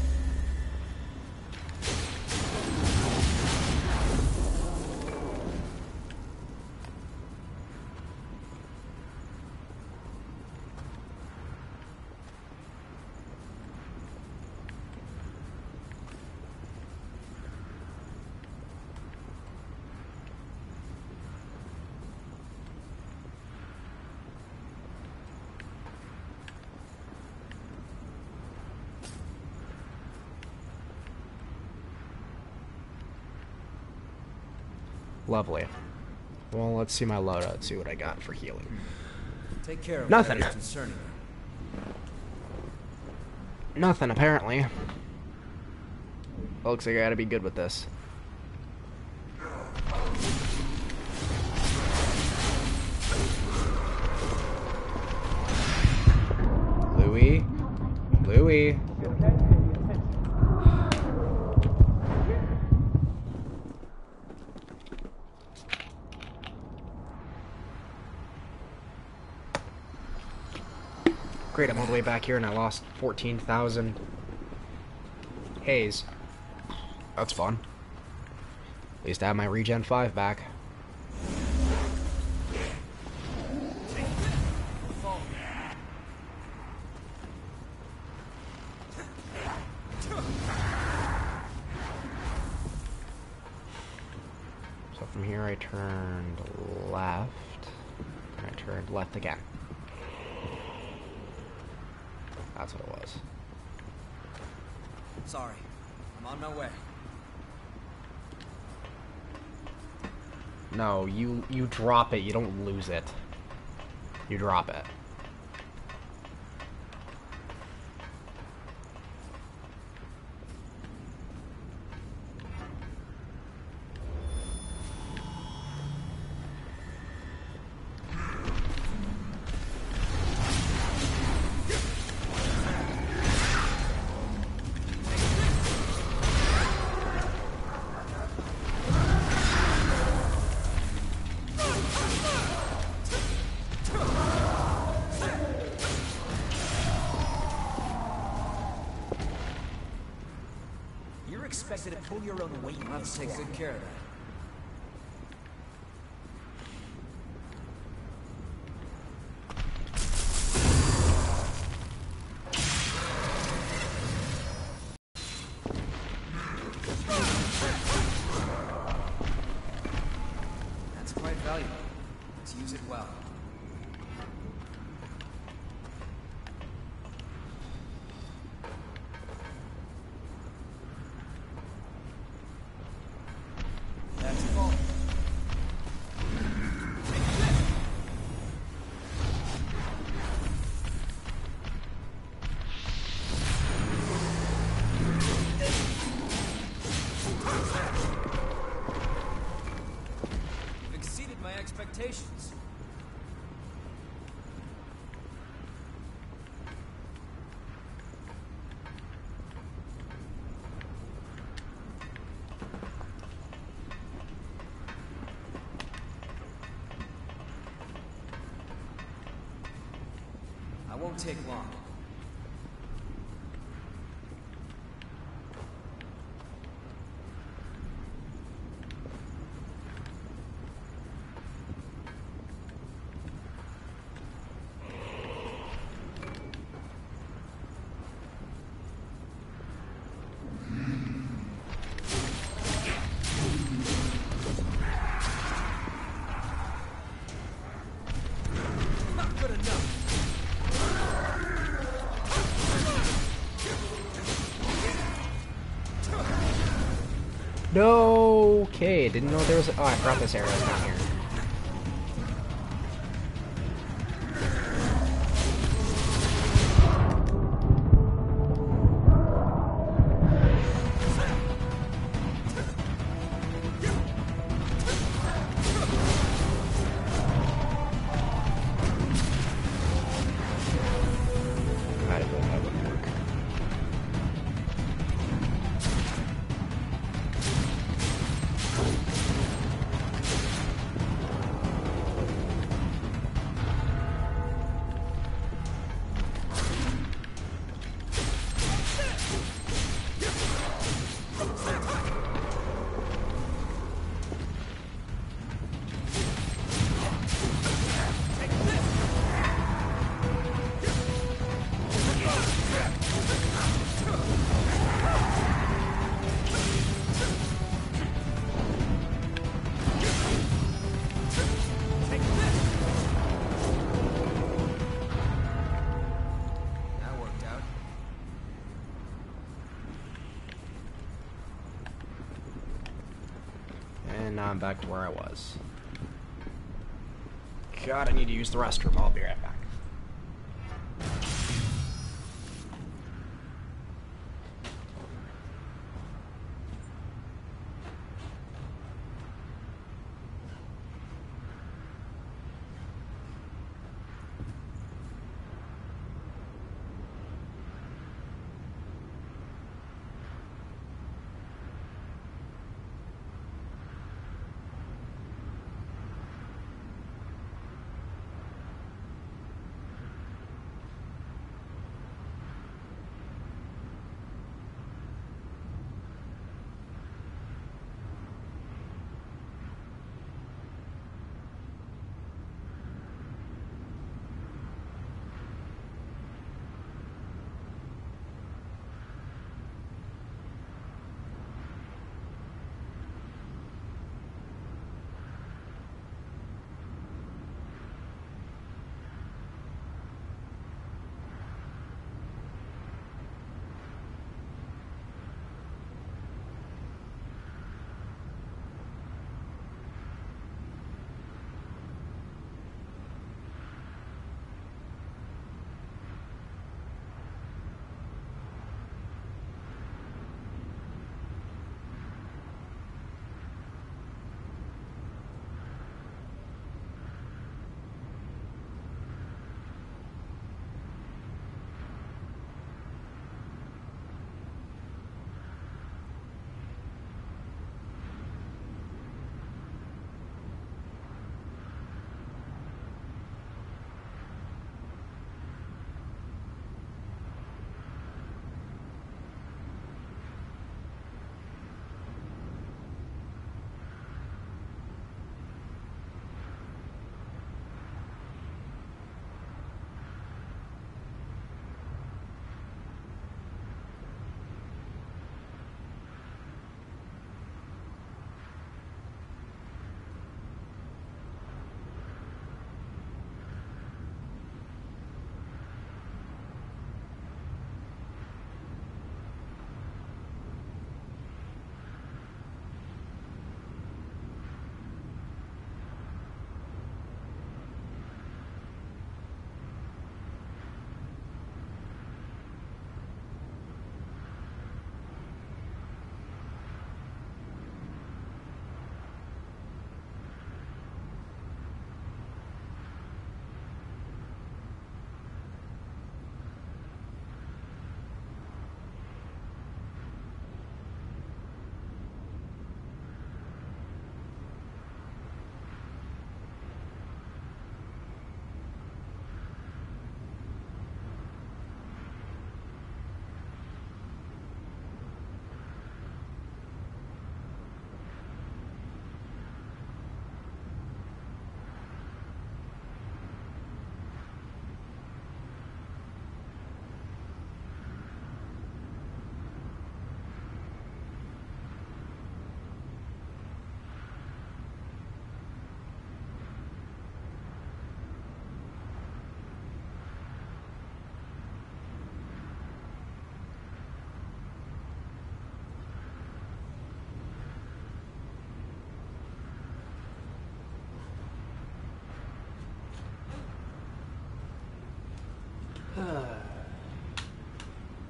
Lovely. Well, let's see my loadout, see what I got for healing. Take care of Nothing. whatever's concerning you. Nothing, apparently. Looks like I gotta be good with this. Louie? Louie? You okay? Great, I'm all the way back here and I lost 14,000 haze. That's fun. At least I have my regen 5 back. So from here I turned left, and I turned left again. That's what it was. Sorry, I'm on my way. No, you drop it, you don't lose it. You drop it. Expected to pull your own weight. You'll have to take good care of that. That's quite valuable. Let's use it well. Expectations. I won't take long. No, okay, didn't know there was. Oh, I forgot this area was down here. Now I'm back to where I was. God, I need to use the restroom. I'll be right back.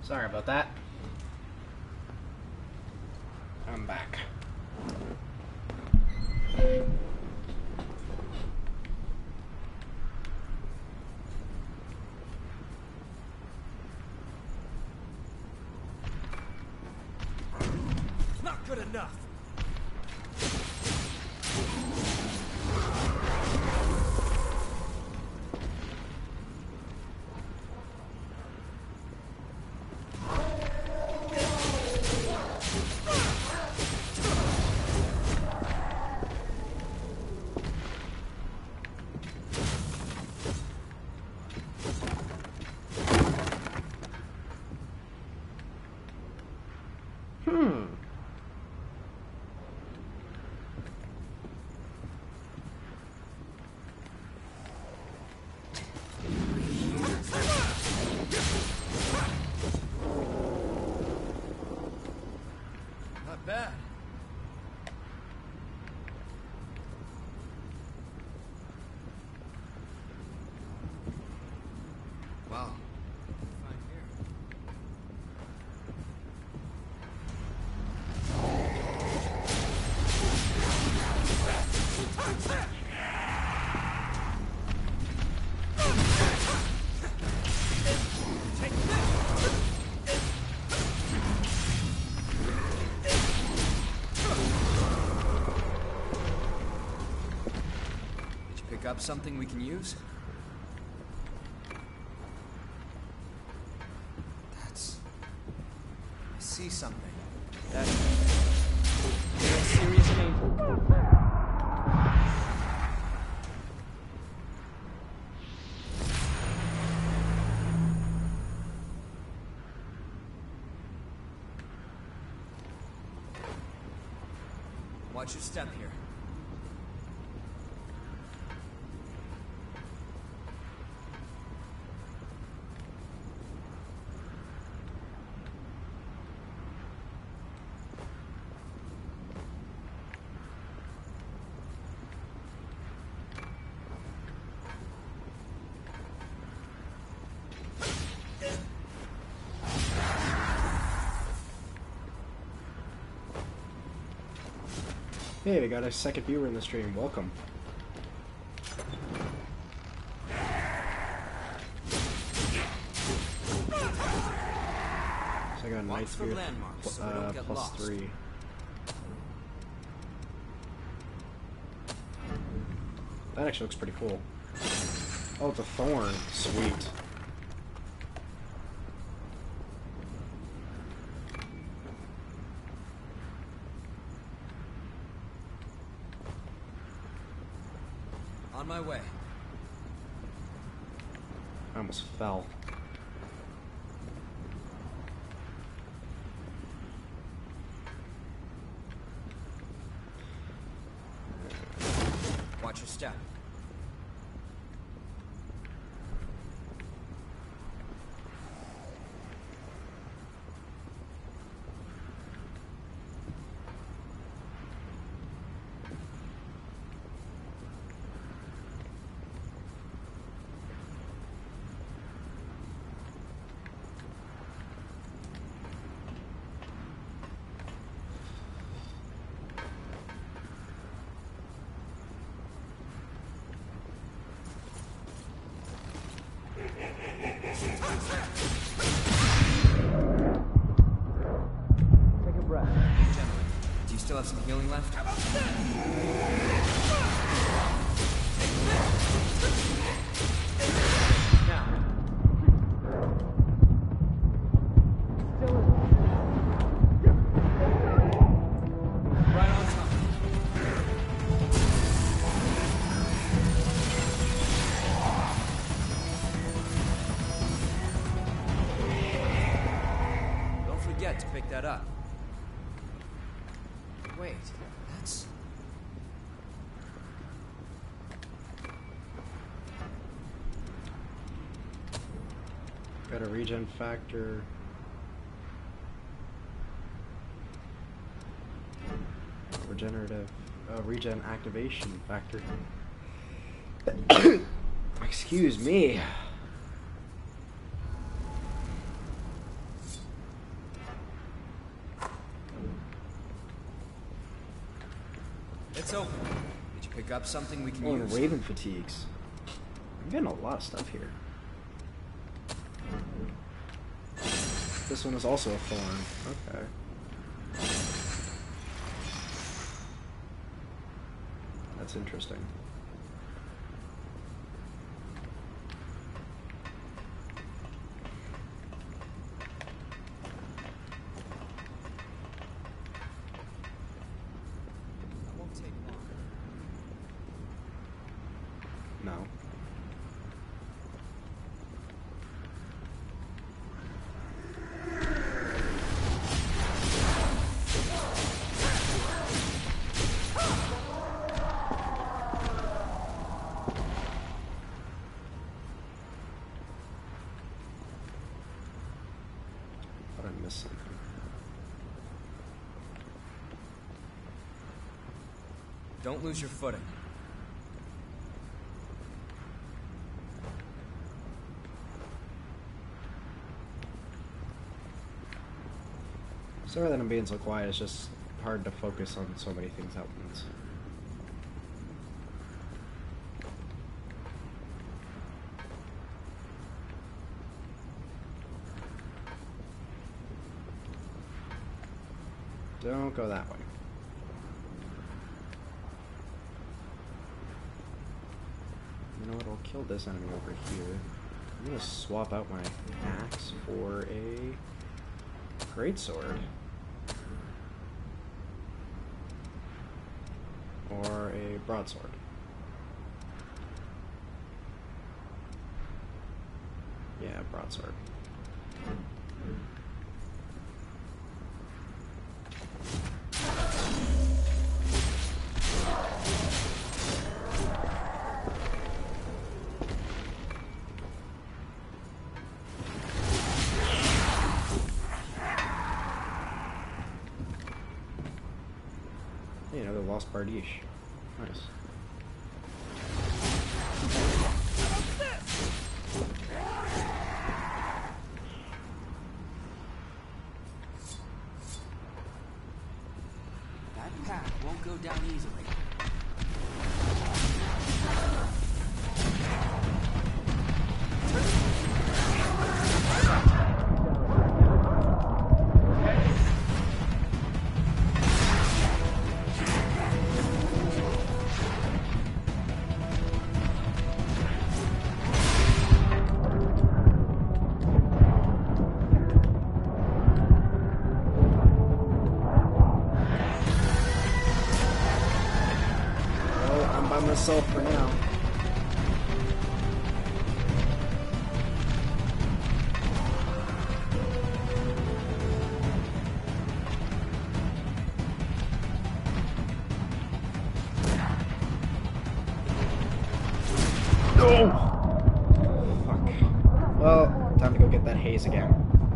Sorry about that. I'm back. It's not good enough. Not bad. Wow. Fine here. Did you pick up something we can use? I see something. That's serious danger. Watch your step here. Hey, we got a second viewer in the stream. Welcome. So I got a nice view plus 3. That actually looks pretty cool. Oh, it's a thorn. Sweet. On my way. I almost fell. Watch your step. Take a breath. Gentlemen, do you still have some healing left? Now. Right on top. Don't forget to pick that up. Wait, that's... Got a regen factor. Regenerative. Regen activation factor. Excuse me. It's open. Did you pick up something we can Oh, use? Raven fatigues. I'm getting a lot of stuff here. This one is also a thorn. Okay. That's interesting. No. Thought I missed something. Don't lose your footing. Sorry that I'm being so quiet, it's just hard to focus on so many things at once. Don't go that way. You know what, I'll kill this enemy over here. I'm gonna swap out my axe for a greatsword. Or a broadsword. Yeah, broadsword. Hey, another lost Bardiche. Nice. That path won't go down easily. Myself for now. No! Fuck. Well, time to go get that haze again.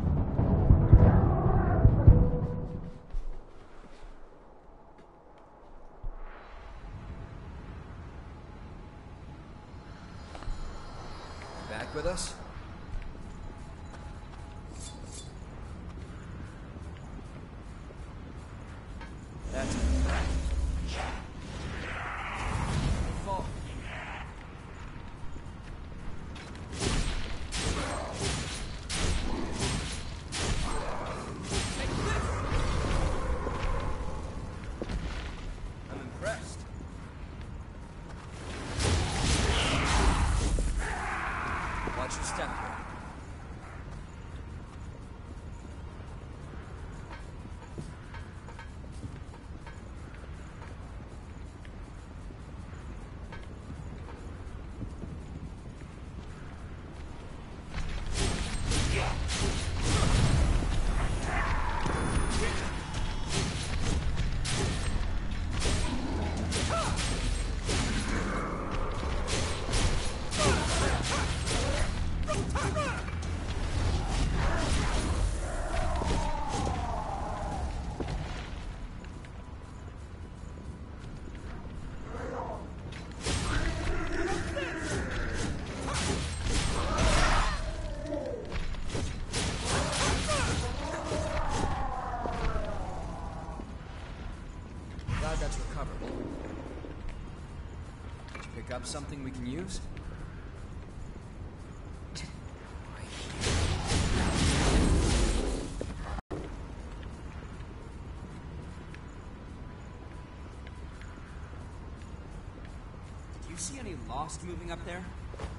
Back with us? That's it. Fall. I'm impressed. Watch your step. that's recovered. Did you pick up something we can use? Did you see any Lost moving up there?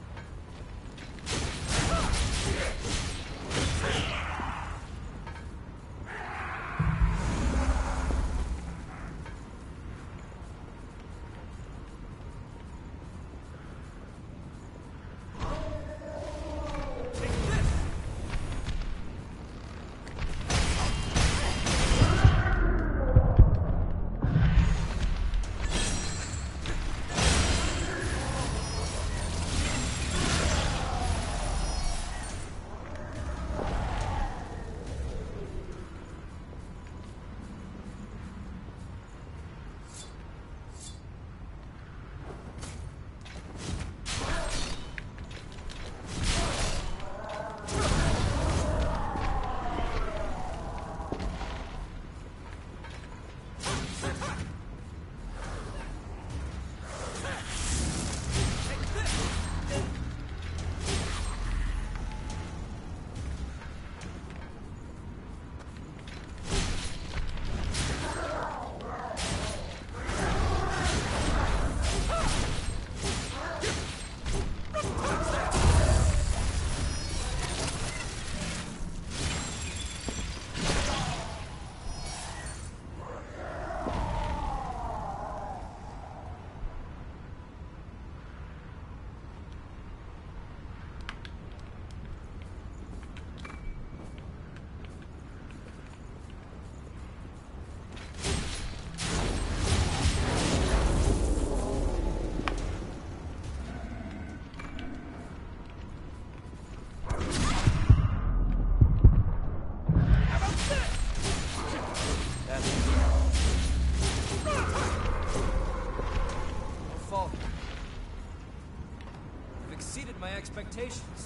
Expectations.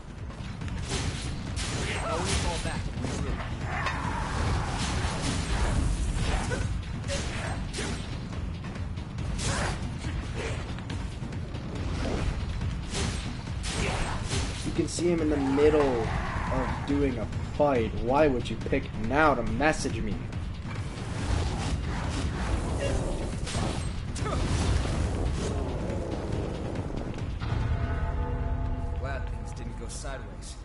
Always fall back when we do. You can see him in the middle of doing a fight. Why would you pick now to message me? Sideways.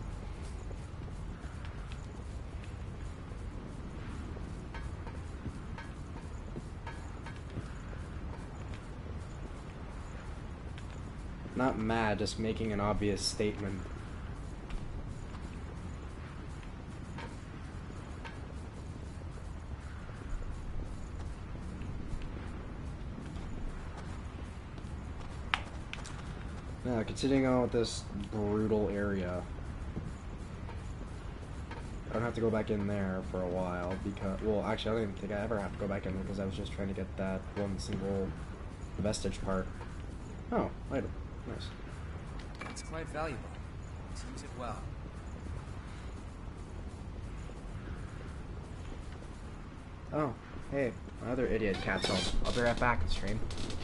Not mad, just making an obvious statement. Now, continuing on with this brutal area. I don't have to go back in there for a while because, well, actually, I don't even think I ever have to go back in there because I was just trying to get that one single vestige part. Oh, item. Nice. That's quite valuable. Let's use it well. Oh, hey, another idiot cat cell. I'll be right back in stream.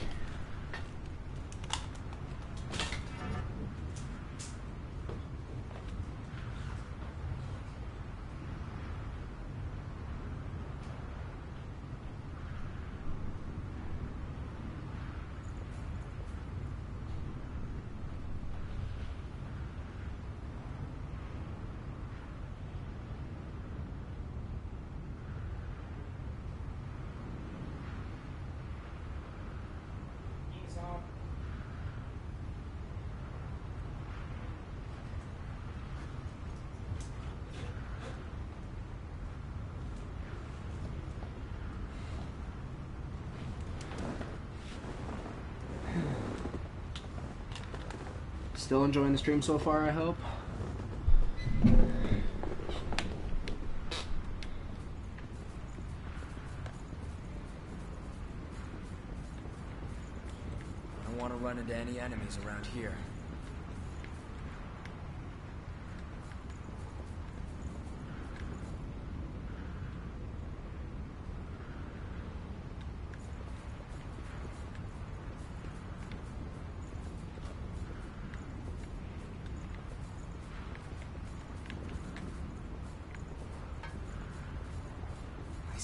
Still enjoying the stream so far, I hope. I don't want to run into any enemies around here.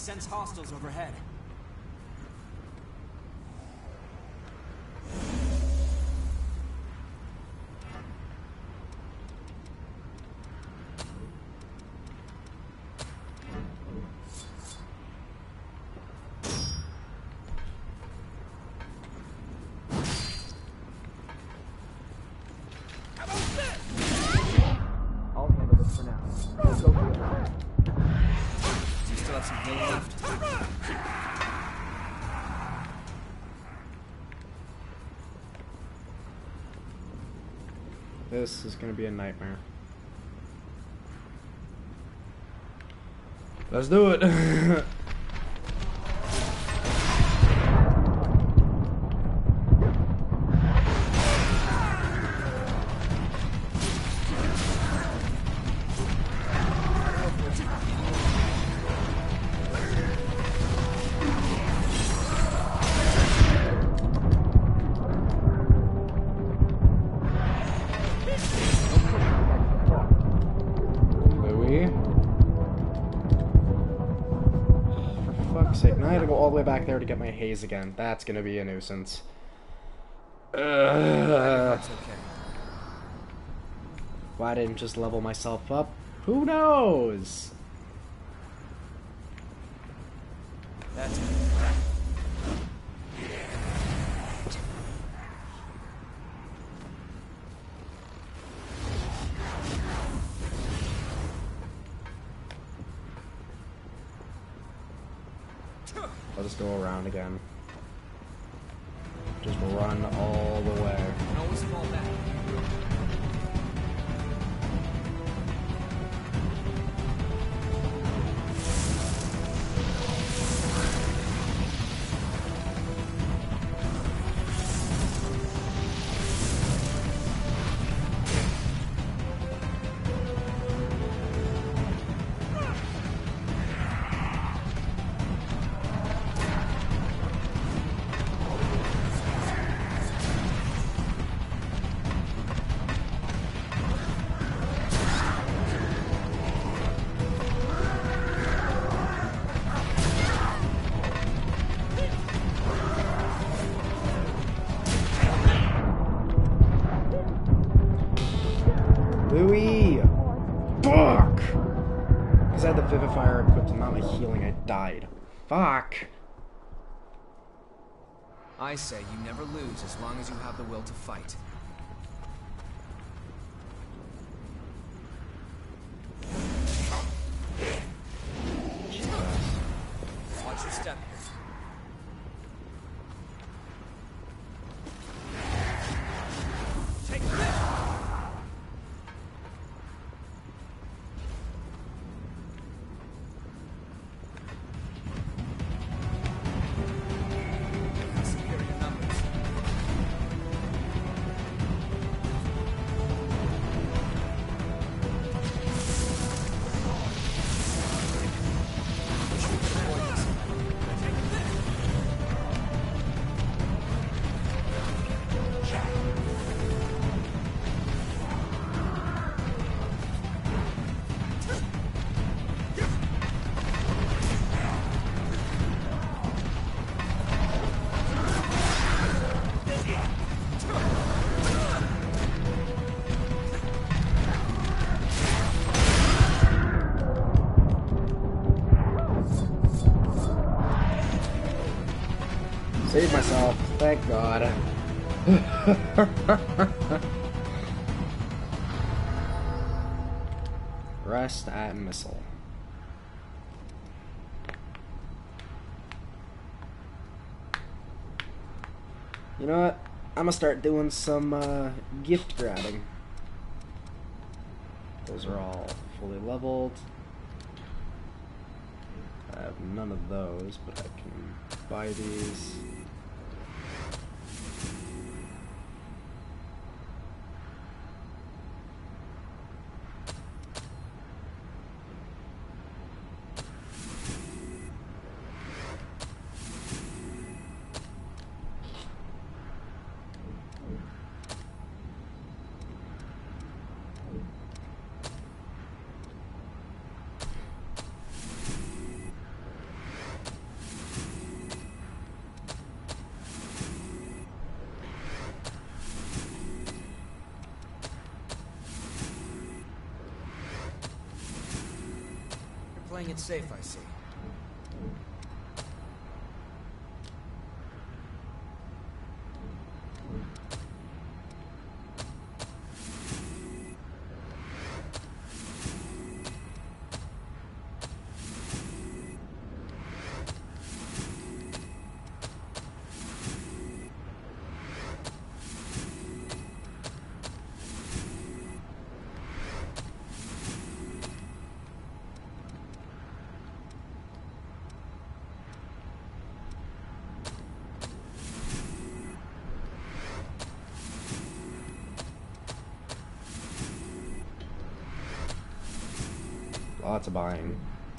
sense hostiles overhead. I'll handle this for now. Let's go for it. Do you still have some healing left? This is gonna be a nightmare. Let's do it. Now I had to go all the way back there to get my haze again. That's gonna be a nuisance. That's okay. Why didn't just level myself up? Who knows? That's it. I'll just go around again. Just run all the way. You can always fall back. Louis! Fuck! Because I had the Vivifier equipped and not my healing, I died. Fuck! I say you never lose as long as you have the will to fight. Watch your step here. Take this! Superior numbers. Save myself, thank God. Rest at missile. You know what? I'm gonna start doing some gift grabbing. Those are all fully leveled. I have none of those, but I can buy these. playing it safe, I see. Lots of buying.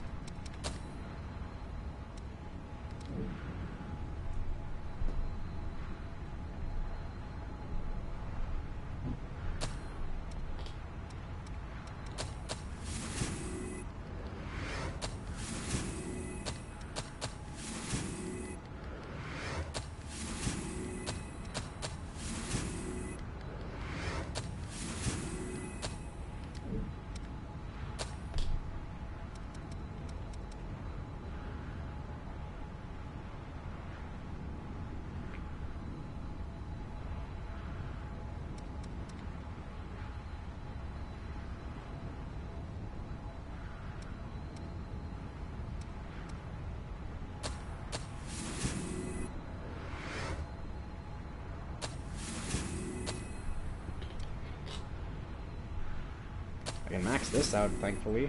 I can max this out, thankfully.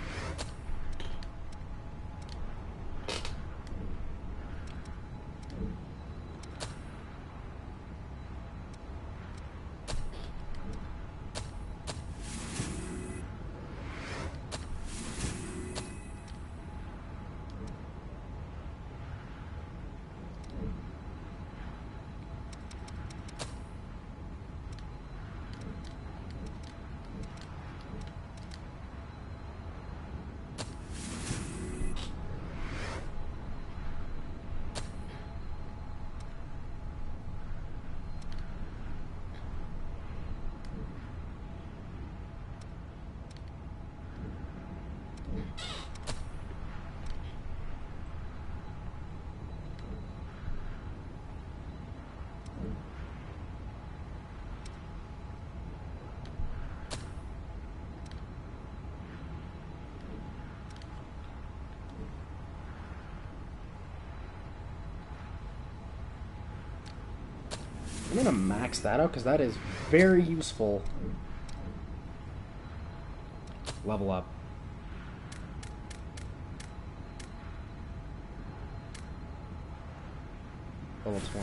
I'm gonna max that out because that is very useful. Level up. Level 20.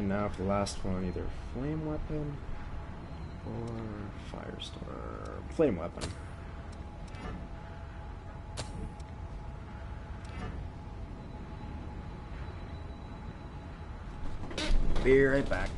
now for the last one, either flame weapon or firestorm. Flame weapon. Be right back.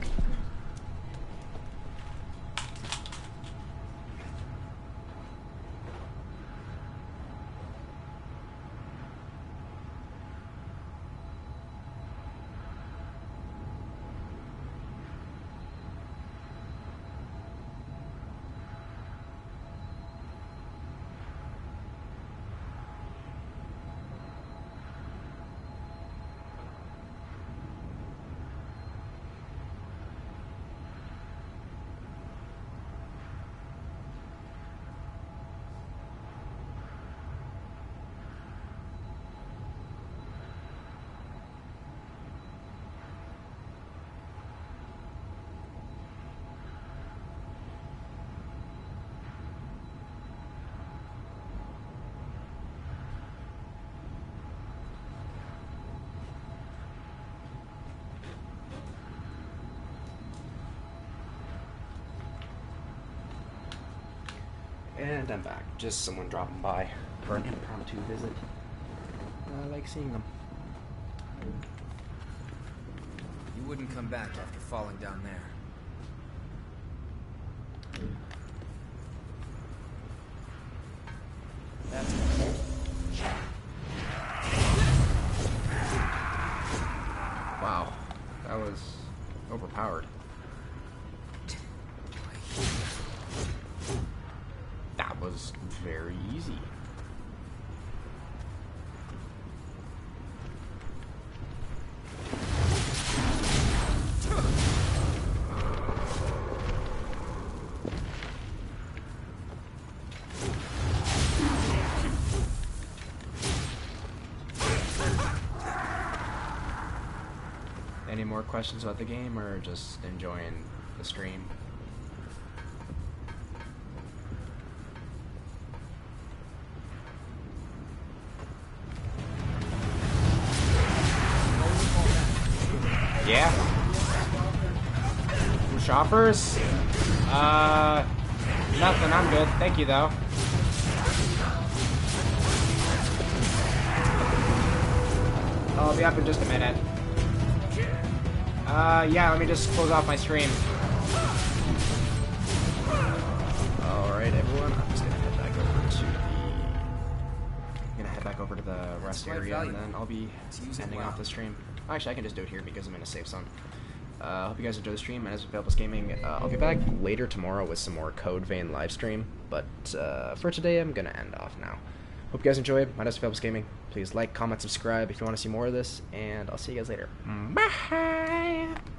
And I'm back. Just someone dropping by for an impromptu visit. I like seeing them. You wouldn't come back after falling down there. That's Wow, that was overpowered. That was very easy. Any more questions about the game, or just enjoying the stream? Yeah. Some shoppers? Nothing. I'm good. Thank you, though. I'll be up in just a minute. Yeah, let me just close off my stream. Alright, everyone. I'm just gonna head back over to the rest area, and then I'll be ending off the stream. Actually, I can just do it here because I'm in a safe zone. Hope you guys enjoy the stream, and as with Failapus Gaming, I'll be back later tomorrow with some more Code Vein live stream, but for today, I'm gonna end off now. Hope you guys enjoyed. My name is Failapus Gaming. Please like, comment, subscribe if you want to see more of this, and I'll see you guys later. Bye!